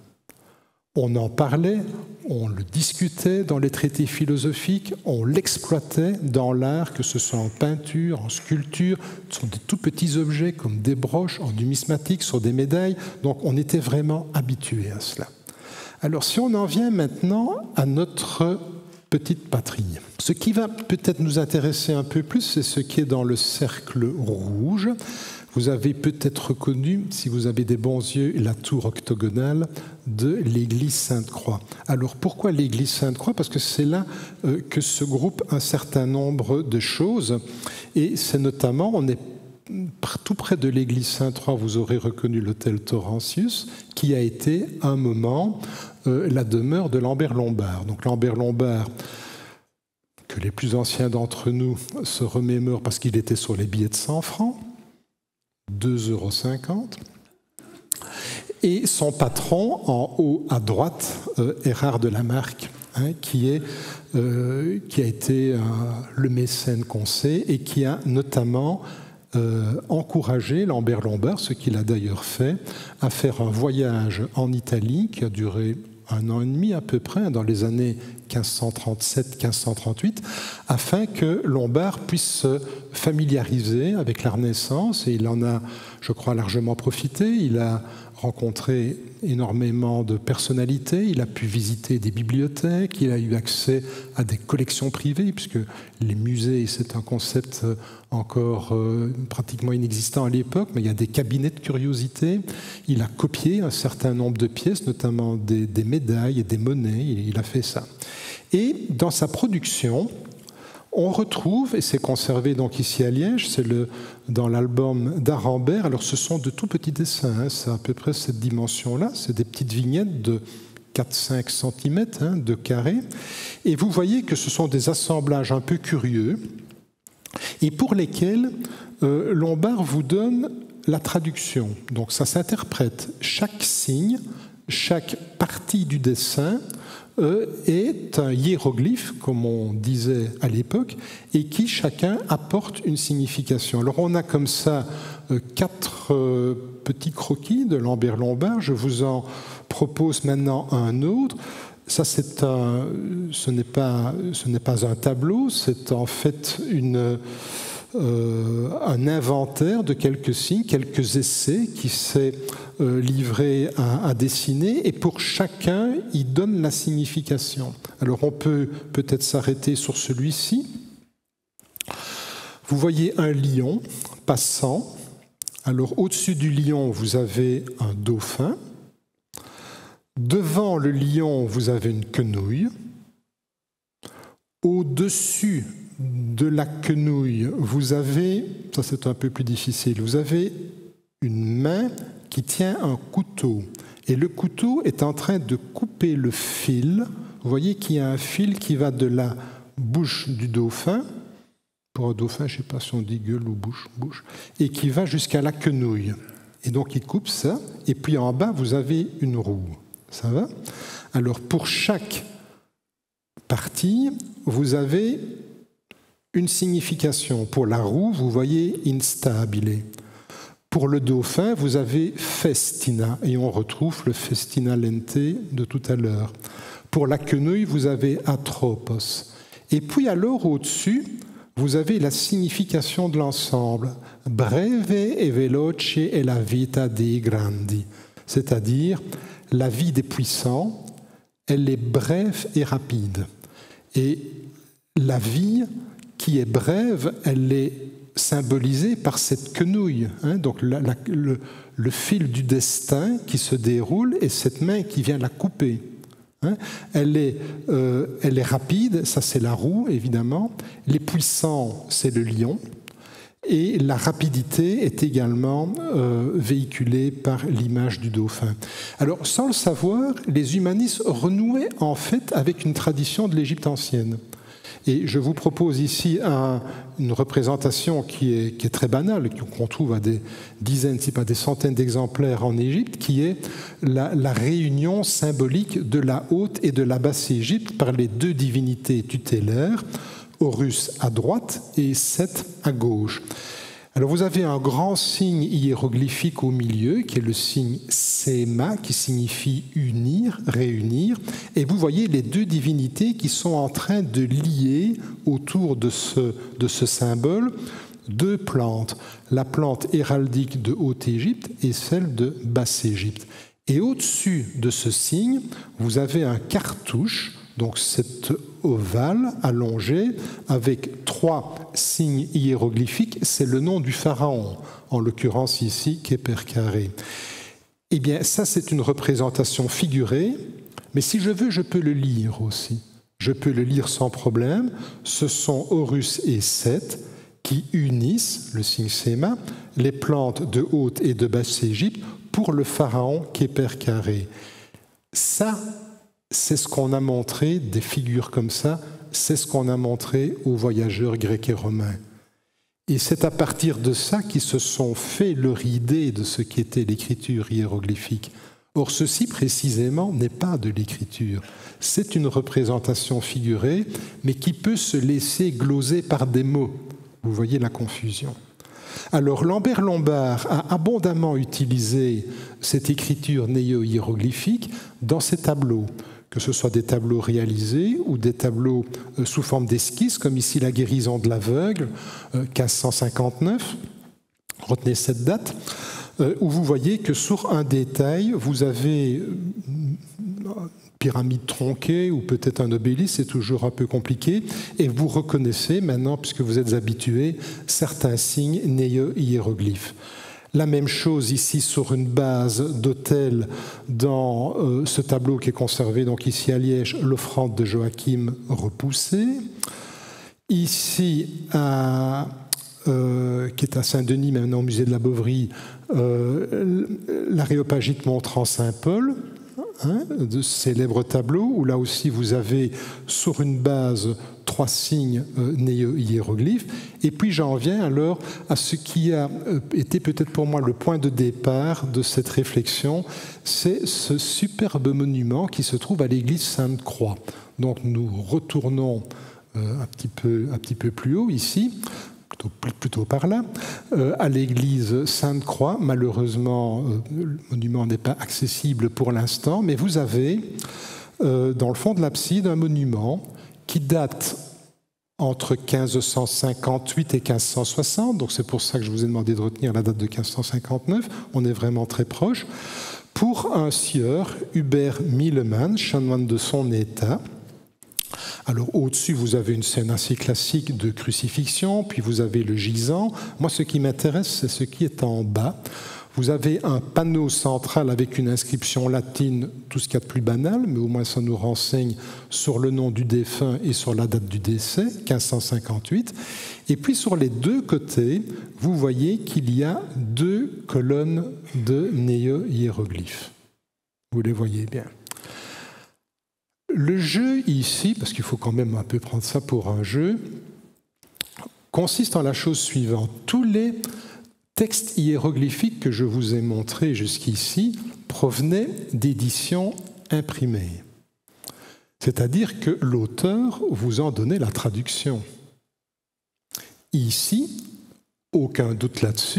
On en parlait, on le discutait dans les traités philosophiques, on l'exploitait dans l'art, que ce soit en peinture, en sculpture, ce sont des tout petits objets comme des broches, en numismatique, sur des médailles, donc on était vraiment habitué à cela. Alors si on en vient maintenant à notre petite patrie, ce qui va peut-être nous intéresser un peu plus, c'est ce qui est dans le cercle rouge. Vous avez peut-être reconnu, si vous avez des bons yeux, la tour octogonale de l'église Sainte-Croix. Alors pourquoi l'église Sainte-Croix? Parce que c'est là euh, que se groupent un certain nombre de choses. Et c'est notamment, on est tout près de l'église Sainte-Croix, vous aurez reconnu l'hôtel Taurentius, qui a été un moment euh, la demeure de Lambert Lombard. Donc Lambert Lombard, que les plus anciens d'entre nous se remémorent parce qu'il était sur les billets de cent francs, deux euros cinquante. Et son patron, en haut à droite, euh, Erard de Lamarck, hein, qui, est, euh, qui a été euh, le mécène qu'on sait et qui a notamment euh, encouragé Lambert Lombard, ce qu'il a d'ailleurs fait, à faire un voyage en Italie qui a duré un an et demi à peu près, dans les années quinze cent trente-sept quinze cent trente-huit, afin que Lombard puisse se familiariser avec la Renaissance, et il en a, je crois, largement profité. Il a rencontré énormément de personnalités, il a pu visiter des bibliothèques, il a eu accès à des collections privées, puisque les musées, c'est un concept encore euh, pratiquement inexistant à l'époque, mais il y a des cabinets de curiosités. Il a copié un certain nombre de pièces, notamment des, des médailles et des monnaies, il, il a fait ça. Et dans sa production, on retrouve, et c'est conservé donc ici à Liège, c'est le, dans l'album d'Arambert. Alors ce sont de tout petits dessins, hein, c'est à peu près cette dimension-là, c'est des petites vignettes de quatre à cinq centimètres hein, de carré. Et vous voyez que ce sont des assemblages un peu curieux, et pour lesquels euh, Lombard vous donne la traduction. Donc ça s'interprète. Chaque signe, chaque partie du dessin est un hiéroglyphe, comme on disait à l'époque, et qui chacun apporte une signification. Alors on a comme ça quatre petits croquis de Lambert Lombard. Je vous en propose maintenant un autre. Ça, c'est un, ce n'est pas, ce n'est pas un tableau, c'est en fait une, euh, un inventaire de quelques signes, quelques essais qui s'est euh, livré à, à dessiner, et pour chacun, il donne la signification. Alors, on peut peut-être s'arrêter sur celui-ci. Vous voyez un lion passant. Alors, au-dessus du lion, vous avez un dauphin. Devant le lion, vous avez une quenouille. Au-dessus de la quenouille, vous avez, ça c'est un peu plus difficile, vous avez une main qui tient un couteau. Et le couteau est en train de couper le fil. Vous voyez qu'il y a un fil qui va de la bouche du dauphin, pour un dauphin, je ne sais pas si on dit gueule ou bouche, bouche, et qui va jusqu'à la quenouille. Et donc il coupe ça, et puis en bas, vous avez une roue. Ça va? Alors, pour chaque partie, vous avez une signification. Pour la roue, vous voyez instabile. Pour le dauphin, vous avez festina, et on retrouve le festina lente de tout à l'heure. Pour la quenouille, vous avez atropos. Et puis alors, au-dessus, vous avez la signification de l'ensemble. Breve e veloce è la vita dei grandi. C'est-à-dire, la vie des puissants, elle est brève et rapide. Et la vie qui est brève, elle est symbolisée par cette quenouille. Hein, donc la, la, le, le fil du destin qui se déroule et cette main qui vient la couper. Hein, elle, est, euh, elle est rapide, ça c'est la roue évidemment. Les puissants, c'est le lion. Et la rapidité est également euh, véhiculée par l'image du dauphin. Alors, sans le savoir, les humanistes renouaient en fait avec une tradition de l'Égypte ancienne. Et je vous propose ici un, une représentation qui est, qui est très banale, qu'on trouve à des dizaines, si pas des centaines d'exemplaires en Égypte, qui est la, la réunion symbolique de la Haute et de la Basse Égypte par les deux divinités tutélaires, Horus à droite et Seth à gauche. Alors vous avez un grand signe hiéroglyphique au milieu, qui est le signe Sema, qui signifie unir, réunir, et vous voyez les deux divinités qui sont en train de lier autour de ce, de ce symbole deux plantes, la plante héraldique de Haute-Égypte et celle de Basse-Égypte. Et au-dessus de ce signe, vous avez un cartouche, donc cet ovale allongé avec trois signes hiéroglyphiques, c'est le nom du pharaon, en l'occurrence ici Képerkaré. Eh bien, ça c'est une représentation figurée, mais si je veux, je peux le lire aussi. Je peux le lire sans problème. Ce sont Horus et Seth qui unissent, le signe Séma, les plantes de Haute et de Basse-Égypte pour le pharaon Képerkaré. Ça, c'est ce qu'on a montré, des figures comme ça, c'est ce qu'on a montré aux voyageurs grecs et romains. Et c'est à partir de ça qu'ils se sont fait leur idée de ce qu'était l'écriture hiéroglyphique. Or, ceci précisément n'est pas de l'écriture. C'est une représentation figurée, mais qui peut se laisser gloser par des mots. Vous voyez la confusion. Alors, Lambert Lombard a abondamment utilisé cette écriture néo-hiéroglyphique dans ses tableaux, que ce soit des tableaux réalisés ou des tableaux sous forme d'esquisse, comme ici la guérison de l'aveugle, quinze cent cinquante-neuf, retenez cette date, où vous voyez que sur un détail, vous avez une pyramide tronquée ou peut-être un obélisque, c'est toujours un peu compliqué, et vous reconnaissez maintenant, puisque vous êtes habitués, certains signes néo-hiéroglyphes. La même chose ici sur une base d'autel dans euh, ce tableau qui est conservé donc ici à Liège, l'offrande de Joachim repoussée. Ici, à, euh, qui est à Saint-Denis, maintenant au musée de la Bovary, euh, l'Aréopagite montrant Saint-Paul, hein, de ce célèbre tableau, où là aussi vous avez sur une base trois signes euh, néo-hiéroglyphes. Et puis j'en viens alors à ce qui a euh, été peut-être pour moi le point de départ de cette réflexion, c'est ce superbe monument qui se trouve à l'église Sainte-Croix. Donc nous retournons euh, un petit peu, un petit peu plus haut ici, plutôt, plutôt par là, euh, à l'église Sainte-Croix. Malheureusement, euh, le monument n'est pas accessible pour l'instant, mais vous avez euh, dans le fond de l'abside un monument qui date entre quinze cent cinquante-huit et quinze cent soixante, donc c'est pour ça que je vous ai demandé de retenir la date de quinze cent cinquante-neuf, on est vraiment très proche, pour un sieur, Hubert Mielemann, chanoine de son état. Alors au-dessus, vous avez une scène assez classique de crucifixion, puis vous avez le gisant. Moi, ce qui m'intéresse, c'est ce qui est en bas. Vous avez un panneau central avec une inscription latine, tout ce qu'il y a de plus banal, mais au moins ça nous renseigne sur le nom du défunt et sur la date du décès, quinze cent cinquante-huit. Et puis sur les deux côtés, vous voyez qu'il y a deux colonnes de néo-hiéroglyphes. Vous les voyez bien. Le jeu ici, parce qu'il faut quand même un peu prendre ça pour un jeu, consiste en la chose suivante. Tous les textes hiéroglyphiques que je vous ai montrés jusqu'ici provenaient d'éditions imprimées. C'est-à-dire que l'auteur vous en donnait la traduction. Ici, aucun doute là-dessus,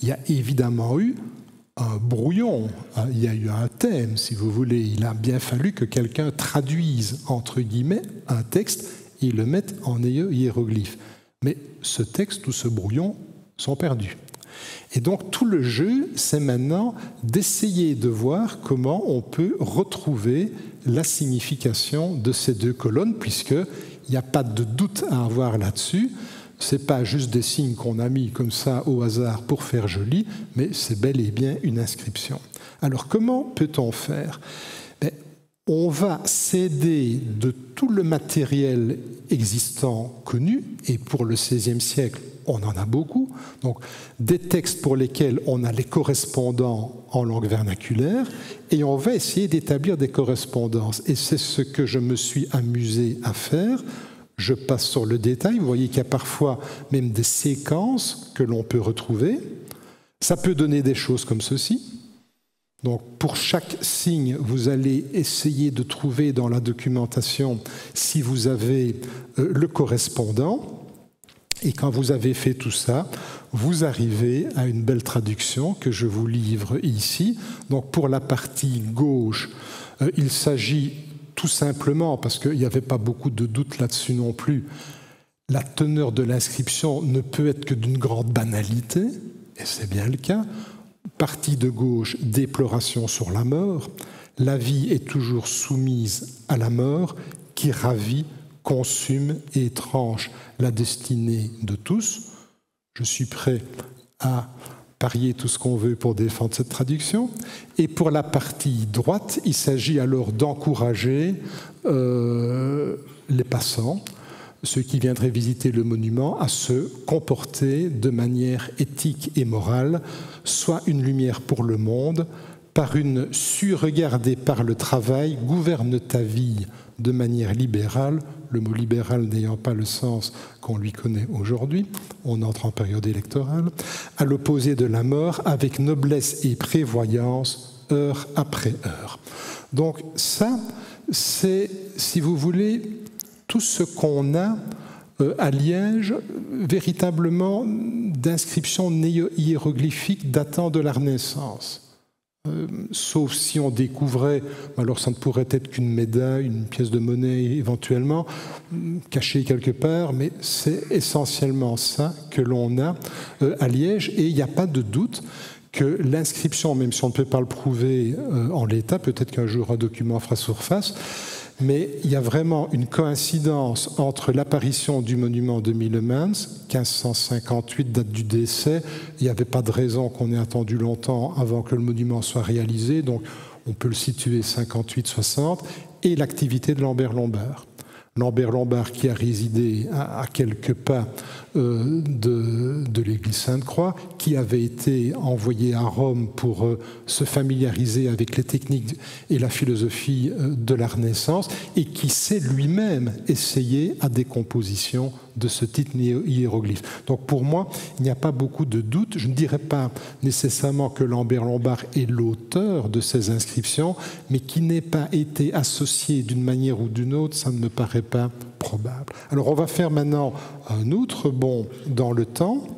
il y a évidemment eu un brouillon, il y a eu un thème, si vous voulez. Il a bien fallu que quelqu'un traduise, entre guillemets, un texte et le mette en hiéroglyphe. Mais ce texte ou ce brouillon sont perdus. Et donc tout le jeu, c'est maintenant d'essayer de voir comment on peut retrouver la signification de ces deux colonnes, puisqu'il n'y a pas de doute à avoir là-dessus. Ce n'est pas juste des signes qu'on a mis comme ça au hasard pour faire joli, mais c'est bel et bien une inscription. Alors comment peut-on faire ? Ben, on va s'aider de tout le matériel existant connu, et pour le seizième siècle, on en a beaucoup. Donc, des textes pour lesquels on a les correspondants en langue vernaculaire, et on va essayer d'établir des correspondances. Et c'est ce que je me suis amusé à faire. Je passe sur le détail. Vous voyez qu'il y a parfois même des séquences que l'on peut retrouver. Ça peut donner des choses comme ceci. Donc, pour chaque signe, vous allez essayer de trouver dans la documentation si vous avez euh, le correspondant. Et quand vous avez fait tout ça, vous arrivez à une belle traduction que je vous livre ici. Donc, pour la partie gauche, euh, il s'agit tout simplement, parce qu'il n'y avait pas beaucoup de doute là-dessus non plus, la teneur de l'inscription ne peut être que d'une grande banalité, et c'est bien le cas. Partie de gauche, déploration sur la mort. La vie est toujours soumise à la mort, qui ravit, consume et tranche la destinée de tous. Je suis prêt à parier tout ce qu'on veut pour défendre cette traduction. Et pour la partie droite, il s'agit alors d'encourager euh, les passants, ceux qui viendraient visiter le monument, à se comporter de manière éthique et morale, soit une lumière pour le monde, par une su-regardée par le travail, gouverne ta vie de manière libérale, le mot libéral n'ayant pas le sens qu'on lui connaît aujourd'hui, on entre en période électorale, à l'opposé de la mort, avec noblesse et prévoyance, heure après heure. Donc ça, c'est, si vous voulez, tout ce qu'on a euh, à Liège, véritablement d'inscriptions hiéroglyphiques datant de la Renaissance. Euh, sauf si on découvrait, alors ça ne pourrait être qu'une médaille, une pièce de monnaie éventuellement, cachée quelque part, mais c'est essentiellement ça que l'on a euh, à Liège, et il n'y a pas de doute que l'inscription, même si on ne peut pas le prouver euh, en l'état, peut-être qu'un jour un document fera surface, mais il y a vraiment une coïncidence entre l'apparition du monument de Millemans, quinze cent cinquante-huit, date du décès. Il n'y avait pas de raison qu'on ait attendu longtemps avant que le monument soit réalisé, donc on peut le situer cinquante-huit soixante, et l'activité de Lambert Lombard. Lambert Lombard qui a résidé à, à quelques pas euh, de, de l'église Sainte-Croix, qui avait été envoyé à Rome pour euh, se familiariser avec les techniques et la philosophie euh, de la Renaissance, et qui s'est lui-même essayé à des compositions de ce type hiéroglyphe. Donc pour moi, il n'y a pas beaucoup de doute. Je ne dirais pas nécessairement que Lambert Lombard est l'auteur de ces inscriptions, mais qui n'ait pas été associé d'une manière ou d'une autre, ça ne me paraît pas probable. Alors on va faire maintenant un autre bond dans le temps.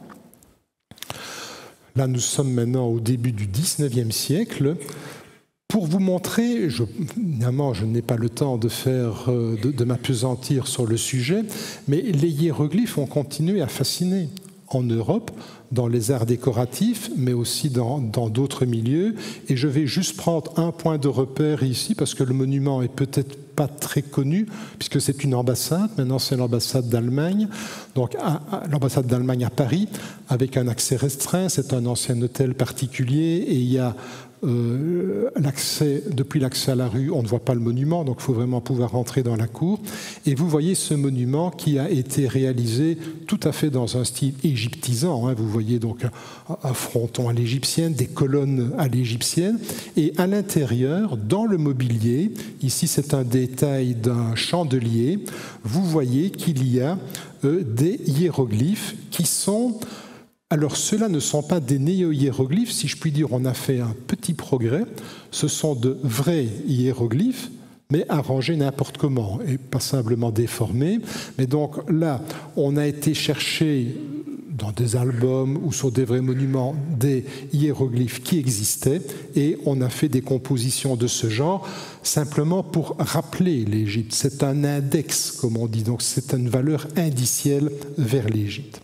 Là, nous sommes maintenant au début du dix-neuvième siècle. Pour vous montrer, je, évidemment, je n'ai pas le temps de faire, de, de m'appesantir sur le sujet, mais les hiéroglyphes ont continué à fasciner en Europe, dans les arts décoratifs, mais aussi dans, dans d'autres milieux. Et je vais juste prendre un point de repère ici, parce que le monument est peut-être pas très connu, puisque c'est une ambassade. Maintenant, c'est l'ambassade d'Allemagne. Donc, à, à, l'ambassade d'Allemagne à Paris, avec un accès restreint. C'est un ancien hôtel particulier, et il y a Euh, l'accès, depuis l'accès à la rue, on ne voit pas le monument, donc il faut vraiment pouvoir rentrer dans la cour. Et vous voyez ce monument qui a été réalisé tout à fait dans un style égyptisant. Hein. Vous voyez donc un, un fronton à l'égyptienne, des colonnes à l'égyptienne. Et à l'intérieur, dans le mobilier, ici c'est un détail d'un chandelier, vous voyez qu'il y a euh, des hiéroglyphes qui sont... Alors, ceux-là ne sont pas des néo-hiéroglyphes, si je puis dire, on a fait un petit progrès. Ce sont de vrais hiéroglyphes, mais arrangés n'importe comment, et passablement déformés. Mais donc là, on a été chercher dans des albums ou sur des vrais monuments des hiéroglyphes qui existaient, et on a fait des compositions de ce genre simplement pour rappeler l'Égypte. C'est un index, comme on dit, donc c'est une valeur indicielle vers l'Égypte.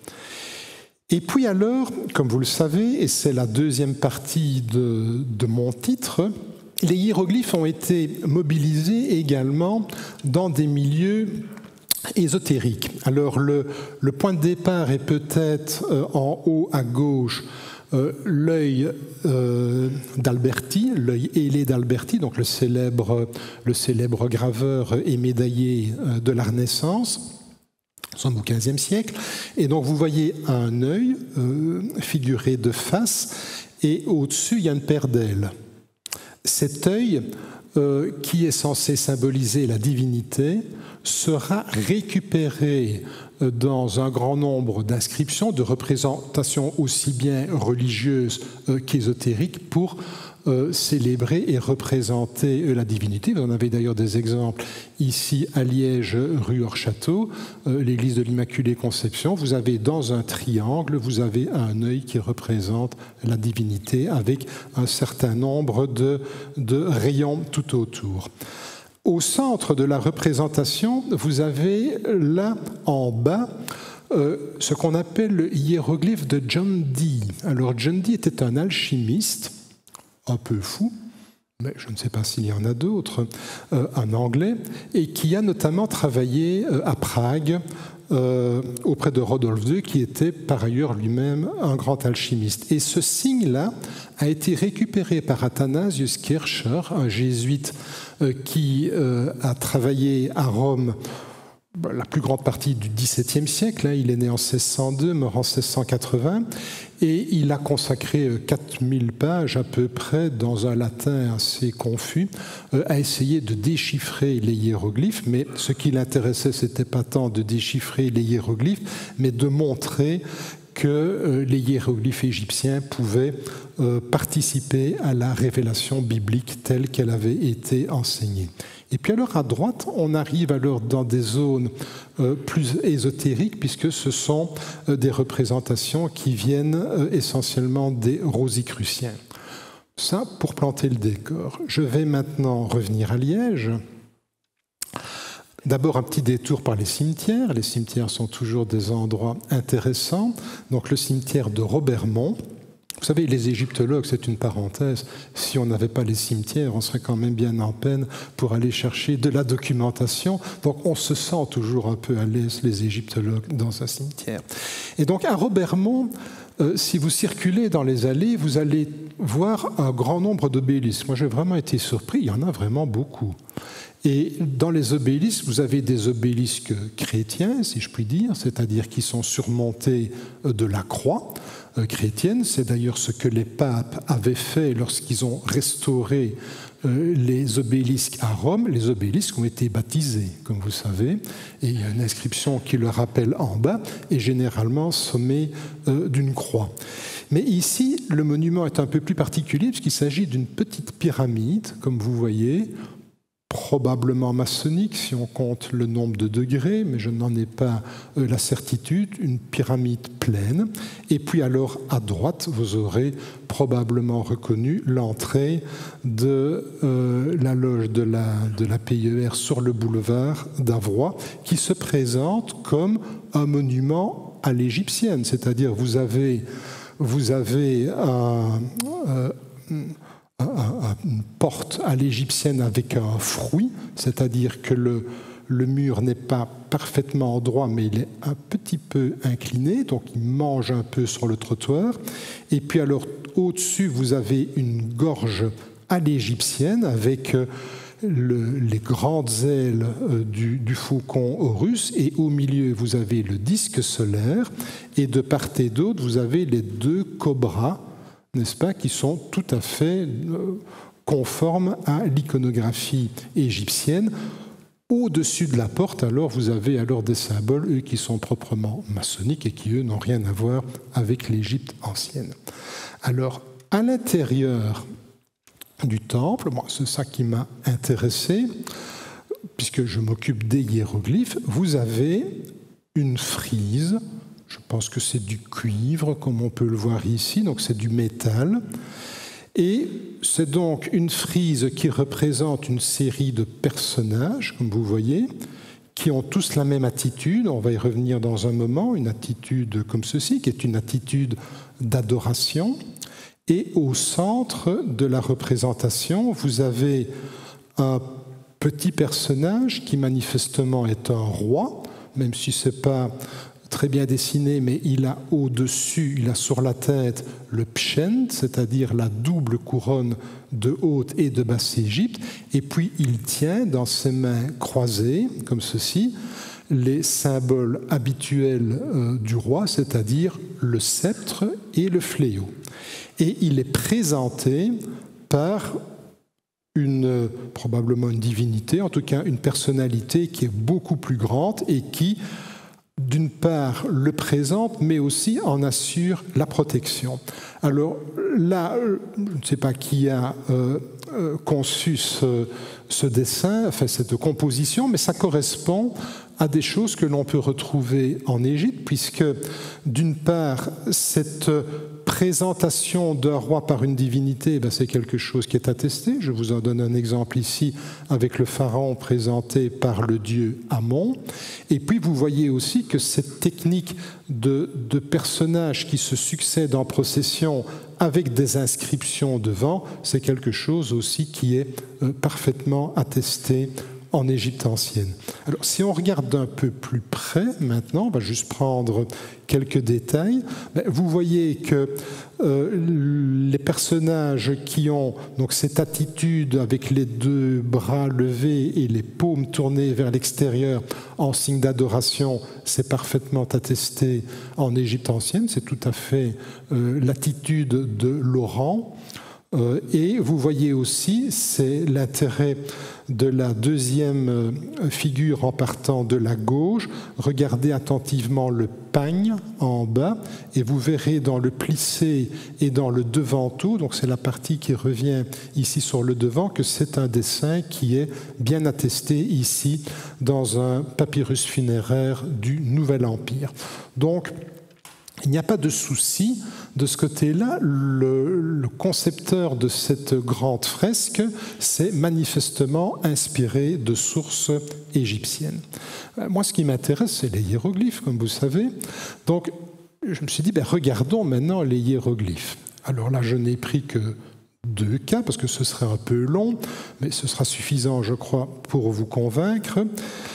Et puis alors, comme vous le savez, et c'est la deuxième partie de, de mon titre, les hiéroglyphes ont été mobilisés également dans des milieux ésotérique. Alors le, le point de départ est peut-être euh, en haut à gauche, euh, l'œil euh, d'Alberti, l'œil ailé d'Alberti, donc le célèbre, le célèbre graveur et médaillé euh, de la Renaissance, nous sommes au quinzième siècle, et donc vous voyez un œil euh, figuré de face, et au-dessus il y a une paire d'ailes. Cet œil, euh, qui est censé symboliser la divinité, sera récupéré dans un grand nombre d'inscriptions, de représentations aussi bien religieuses qu'ésotériques pour euh, célébrer et représenter la divinité. Vous en avez d'ailleurs des exemples ici à Liège, rue Hors-Château, euh, l'église de l'Immaculée Conception. Vous avez dans un triangle, vous avez un œil qui représente la divinité avec un certain nombre de, de rayons tout autour. Au centre de la représentation, vous avez là en bas euh, ce qu'on appelle le hiéroglyphe de John Dee. Alors John Dee était un alchimiste, un peu fou, mais je ne sais pas s'il y en a d'autres, euh, un Anglais, et qui a notamment travaillé euh, à Prague euh, auprès de Rodolphe deux, qui était par ailleurs lui-même un grand alchimiste. Et ce signe-là a été récupéré par Athanasius Kircher, un jésuite euh, qui euh, a travaillé à Rome la plus grande partie du dix-septième siècle. Hein, il est né en seize cent deux, mort en seize cent quatre-vingts, et il a consacré quatre mille pages à peu près, dans un latin assez confus, euh, à essayer de déchiffrer les hiéroglyphes. Mais ce qui l'intéressait, c'était pas tant de déchiffrer les hiéroglyphes, mais de montrer que euh, les hiéroglyphes égyptiens pouvaient euh, participer à la révélation biblique telle qu'elle avait été enseignée. Et puis alors à droite, on arrive alors dans des zones euh, plus ésotériques, puisque ce sont euh, des représentations qui viennent euh, essentiellement des Rosicruciens. Ça, pour planter le décor. Je vais maintenant revenir à Liège. D'abord, un petit détour par les cimetières. Les cimetières sont toujours des endroits intéressants. Donc le cimetière de Robermont. Vous savez, les égyptologues, c'est une parenthèse. Si on n'avait pas les cimetières, on serait quand même bien en peine pour aller chercher de la documentation. Donc on se sent toujours un peu à l'aise, les égyptologues, dans un cimetière. Et donc à Robermont, euh, si vous circulez dans les allées, vous allez voir un grand nombre d'obélisques. Moi, j'ai vraiment été surpris, il y en a vraiment beaucoup. Et dans les obélisques, vous avez des obélisques chrétiens, si je puis dire, c'est-à-dire qui sont surmontés de la croix chrétienne. C'est d'ailleurs ce que les papes avaient fait lorsqu'ils ont restauré les obélisques à Rome. Les obélisques ont été baptisés, comme vous savez, et il y a une inscription qui le rappelle en bas, et généralement sommée d'une croix. Mais ici, le monument est un peu plus particulier, puisqu'il s'agit d'une petite pyramide, comme vous voyez, probablement maçonnique si on compte le nombre de degrés, mais je n'en ai pas euh, la certitude, une pyramide pleine. Et puis alors à droite, vous aurez probablement reconnu l'entrée de euh, la loge de la, de la P I E R sur le boulevard d'Avroy, qui se présente comme un monument à l'égyptienne, c'est-à-dire vous avez, vous avez un... Euh, une porte à l'égyptienne avec un fruit, c'est-à-dire que le, le mur n'est pas parfaitement droit, mais il est un petit peu incliné, donc il mange un peu sur le trottoir. Et puis alors, au-dessus, vous avez une gorge à l'égyptienne avec le, les grandes ailes du, du faucon Horus, et au milieu, vous avez le disque solaire, et de part et d'autre, vous avez les deux cobras, n'est-ce pas, qui sont tout à fait conformes à l'iconographie égyptienne. Au-dessus de la porte, alors, vous avez alors des symboles, eux, qui sont proprement maçonniques et qui, eux, n'ont rien à voir avec l'Égypte ancienne. Alors, à l'intérieur du temple, bon, c'est ça qui m'a intéressé, puisque je m'occupe des hiéroglyphes, vous avez une frise Je pense que c'est du cuivre, comme on peut le voir ici, donc c'est du métal. Et c'est donc une frise qui représente une série de personnages, comme vous voyez, qui ont tous la même attitude. On va y revenir dans un moment, une attitude comme ceci, qui est une attitude d'adoration. Et au centre de la représentation, vous avez un petit personnage qui manifestement est un roi, même si ce n'est pas très bien dessiné, mais il a au-dessus, il a sur la tête le pshent, c'est-à-dire la double couronne de Haute et de Basse-Égypte, et puis il tient dans ses mains croisées, comme ceci, les symboles habituels euh, du roi, c'est-à-dire le sceptre et le fléau. Et il est présenté par une, probablement une divinité, en tout cas une personnalité qui est beaucoup plus grande et qui, d'une part, le présente, mais aussi en assure la protection. Alors là, je ne sais pas qui a euh, euh, conçu ce, ce dessin, enfin cette composition, mais ça correspond à des choses que l'on peut retrouver en Égypte, puisque, d'une part, cette présentation d'un roi par une divinité, ben c'est quelque chose qui est attesté. Je vous en donne un exemple ici avec le pharaon présenté par le dieu Amon. Et puis vous voyez aussi que cette technique de, de personnages qui se succèdent en procession avec des inscriptions devant, c'est quelque chose aussi qui est euh, parfaitement attesté en Égypte ancienne. Alors, si on regarde d'un peu plus près, maintenant, on va juste prendre quelques détails. Vous voyez que euh, les personnages qui ont donc cette attitude avec les deux bras levés et les paumes tournées vers l'extérieur en signe d'adoration, c'est parfaitement attesté en Égypte ancienne. C'est tout à fait euh, l'attitude de Laurent. Euh, et vous voyez aussi, c'est l'intérêt de la deuxième figure en partant de la gauche. Regardez attentivement le pagne en bas et vous verrez dans le plissé et dans le devantou, donc c'est la partie qui revient ici sur le devant, que c'est un dessin qui est bien attesté ici dans un papyrus funéraire du Nouvel Empire. Donc, il n'y a pas de souci de ce côté-là. Le, le concepteur de cette grande fresque s'est manifestement inspiré de sources égyptiennes. Moi, ce qui m'intéresse, c'est les hiéroglyphes, comme vous savez. Donc, je me suis dit, ben, regardons maintenant les hiéroglyphes. Alors là, je n'ai pris que deux cas, parce que ce serait un peu long, mais ce sera suffisant, je crois, pour vous convaincre.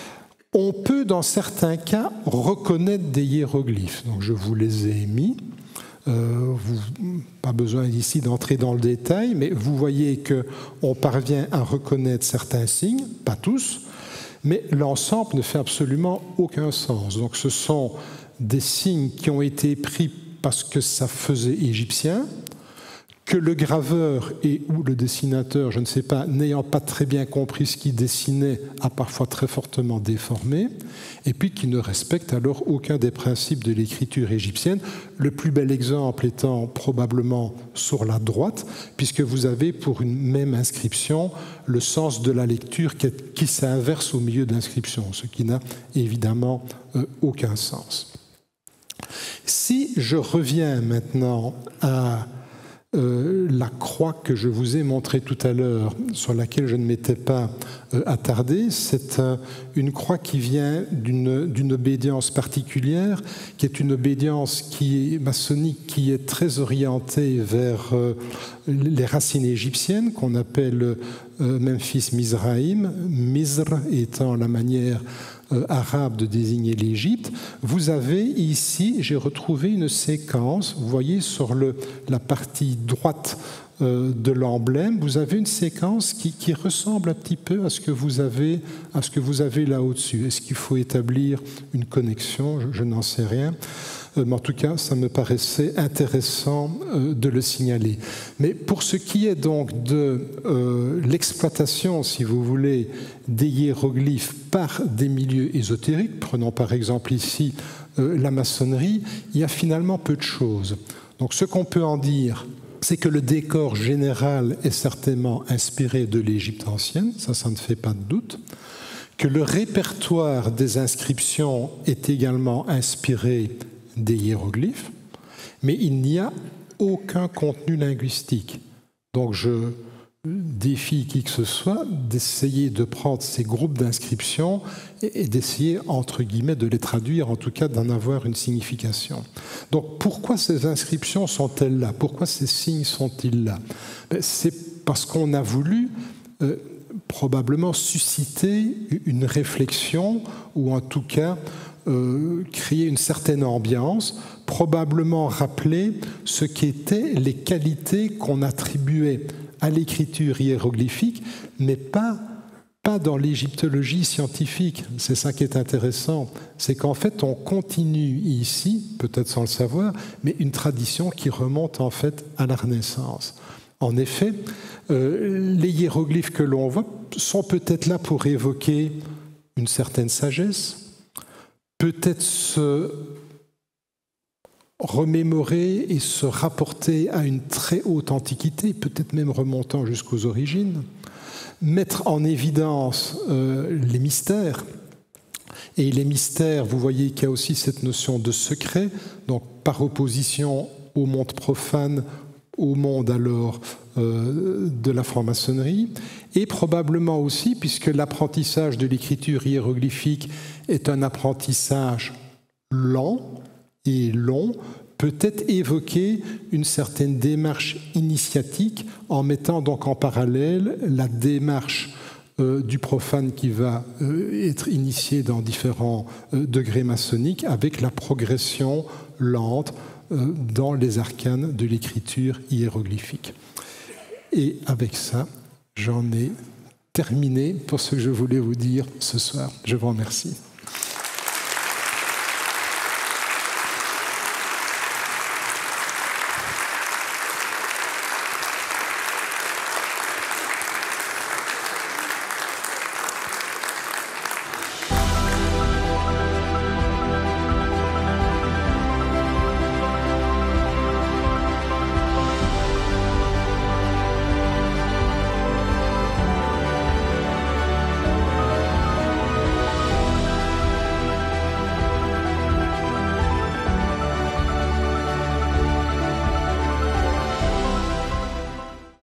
On peut, dans certains cas, reconnaître des hiéroglyphes. Donc, je vous les ai mis. Euh, vous, pas besoin ici d'entrer dans le détail, mais vous voyez qu'on parvient à reconnaître certains signes, pas tous, mais l'ensemble ne fait absolument aucun sens. Donc, ce sont des signes qui ont été pris parce que ça faisait égyptien, que le graveur et ou le dessinateur, je ne sais pas, n'ayant pas très bien compris ce qu'il dessinait, a parfois très fortement déformé, et puis qui ne respecte alors aucun des principes de l'écriture égyptienne. Le plus bel exemple étant probablement sur la droite, puisque vous avez pour une même inscription le sens de la lecture qui s'inverse au milieu de l'inscription, ce qui n'a évidemment euh, aucun sens. Si je reviens maintenant à Euh, la croix que je vous ai montrée tout à l'heure, sur laquelle je ne m'étais pas euh, attardé, c'est euh, une croix qui vient d'une, d'une obédience particulière, qui est une obédience qui est maçonnique, qui est très orientée vers euh, les racines égyptiennes, qu'on appelle euh, Memphis Mizraïm, Mizr étant la manière Euh, arabe de désigner l'Égypte. Vous avez ici, j'ai retrouvé une séquence, vous voyez sur le, la partie droite euh, de l'emblème, vous avez une séquence qui, qui ressemble un petit peu à ce que vous avez, à ce que vous avez là au-dessus. Est-ce qu'il faut établir une connexion? Je, je n'en sais rien. Euh, mais en tout cas, ça me paraissait intéressant euh, de le signaler. Mais pour ce qui est donc de euh, l'exploitation, si vous voulez, des hiéroglyphes par des milieux ésotériques, prenons par exemple ici euh, la maçonnerie, il y a finalement peu de choses. Donc ce qu'on peut en dire, c'est que le décor général est certainement inspiré de l'Égypte ancienne, ça, ça ne fait pas de doute, que le répertoire des inscriptions est également inspiré des hiéroglyphes, mais il n'y a aucun contenu linguistique. Donc je défie qui que ce soit d'essayer de prendre ces groupes d'inscriptions et, et d'essayer, entre guillemets, de les traduire, en tout cas d'en avoir une signification. Donc pourquoi ces inscriptions sont-elles là? Pourquoi ces signes sont-ils là? C'est parce qu'on a voulu euh, probablement susciter une réflexion, ou en tout cas euh, créer une certaine ambiance, probablement rappeler ce qu'étaient les qualités qu'on attribuait à l'écriture hiéroglyphique, mais pas, pas dans l'égyptologie scientifique. C'est ça qui est intéressant. C'est qu'en fait, on continue ici, peut-être sans le savoir, mais une tradition qui remonte en fait à la Renaissance. En effet, euh, les hiéroglyphes que l'on voit sont peut-être là pour évoquer une certaine sagesse, peut-être se remémorer et se rapporter à une très haute antiquité, peut-être même remontant jusqu'aux origines, mettre en évidence euh, les mystères. Et les mystères, vous voyez qu'il y a aussi cette notion de secret, donc par opposition au monde profane, au monde alors euh, de la franc-maçonnerie, et probablement aussi, puisque l'apprentissage de l'écriture hiéroglyphique est un apprentissage lent, et long, peut-être évoquer une certaine démarche initiatique en mettant donc en parallèle la démarche euh, du profane qui va euh, être initié dans différents euh, degrés maçonniques avec la progression lente euh, dans les arcanes de l'écriture hiéroglyphique. Et avec ça, j'en ai terminé pour ce que je voulais vous dire ce soir. Je vous remercie.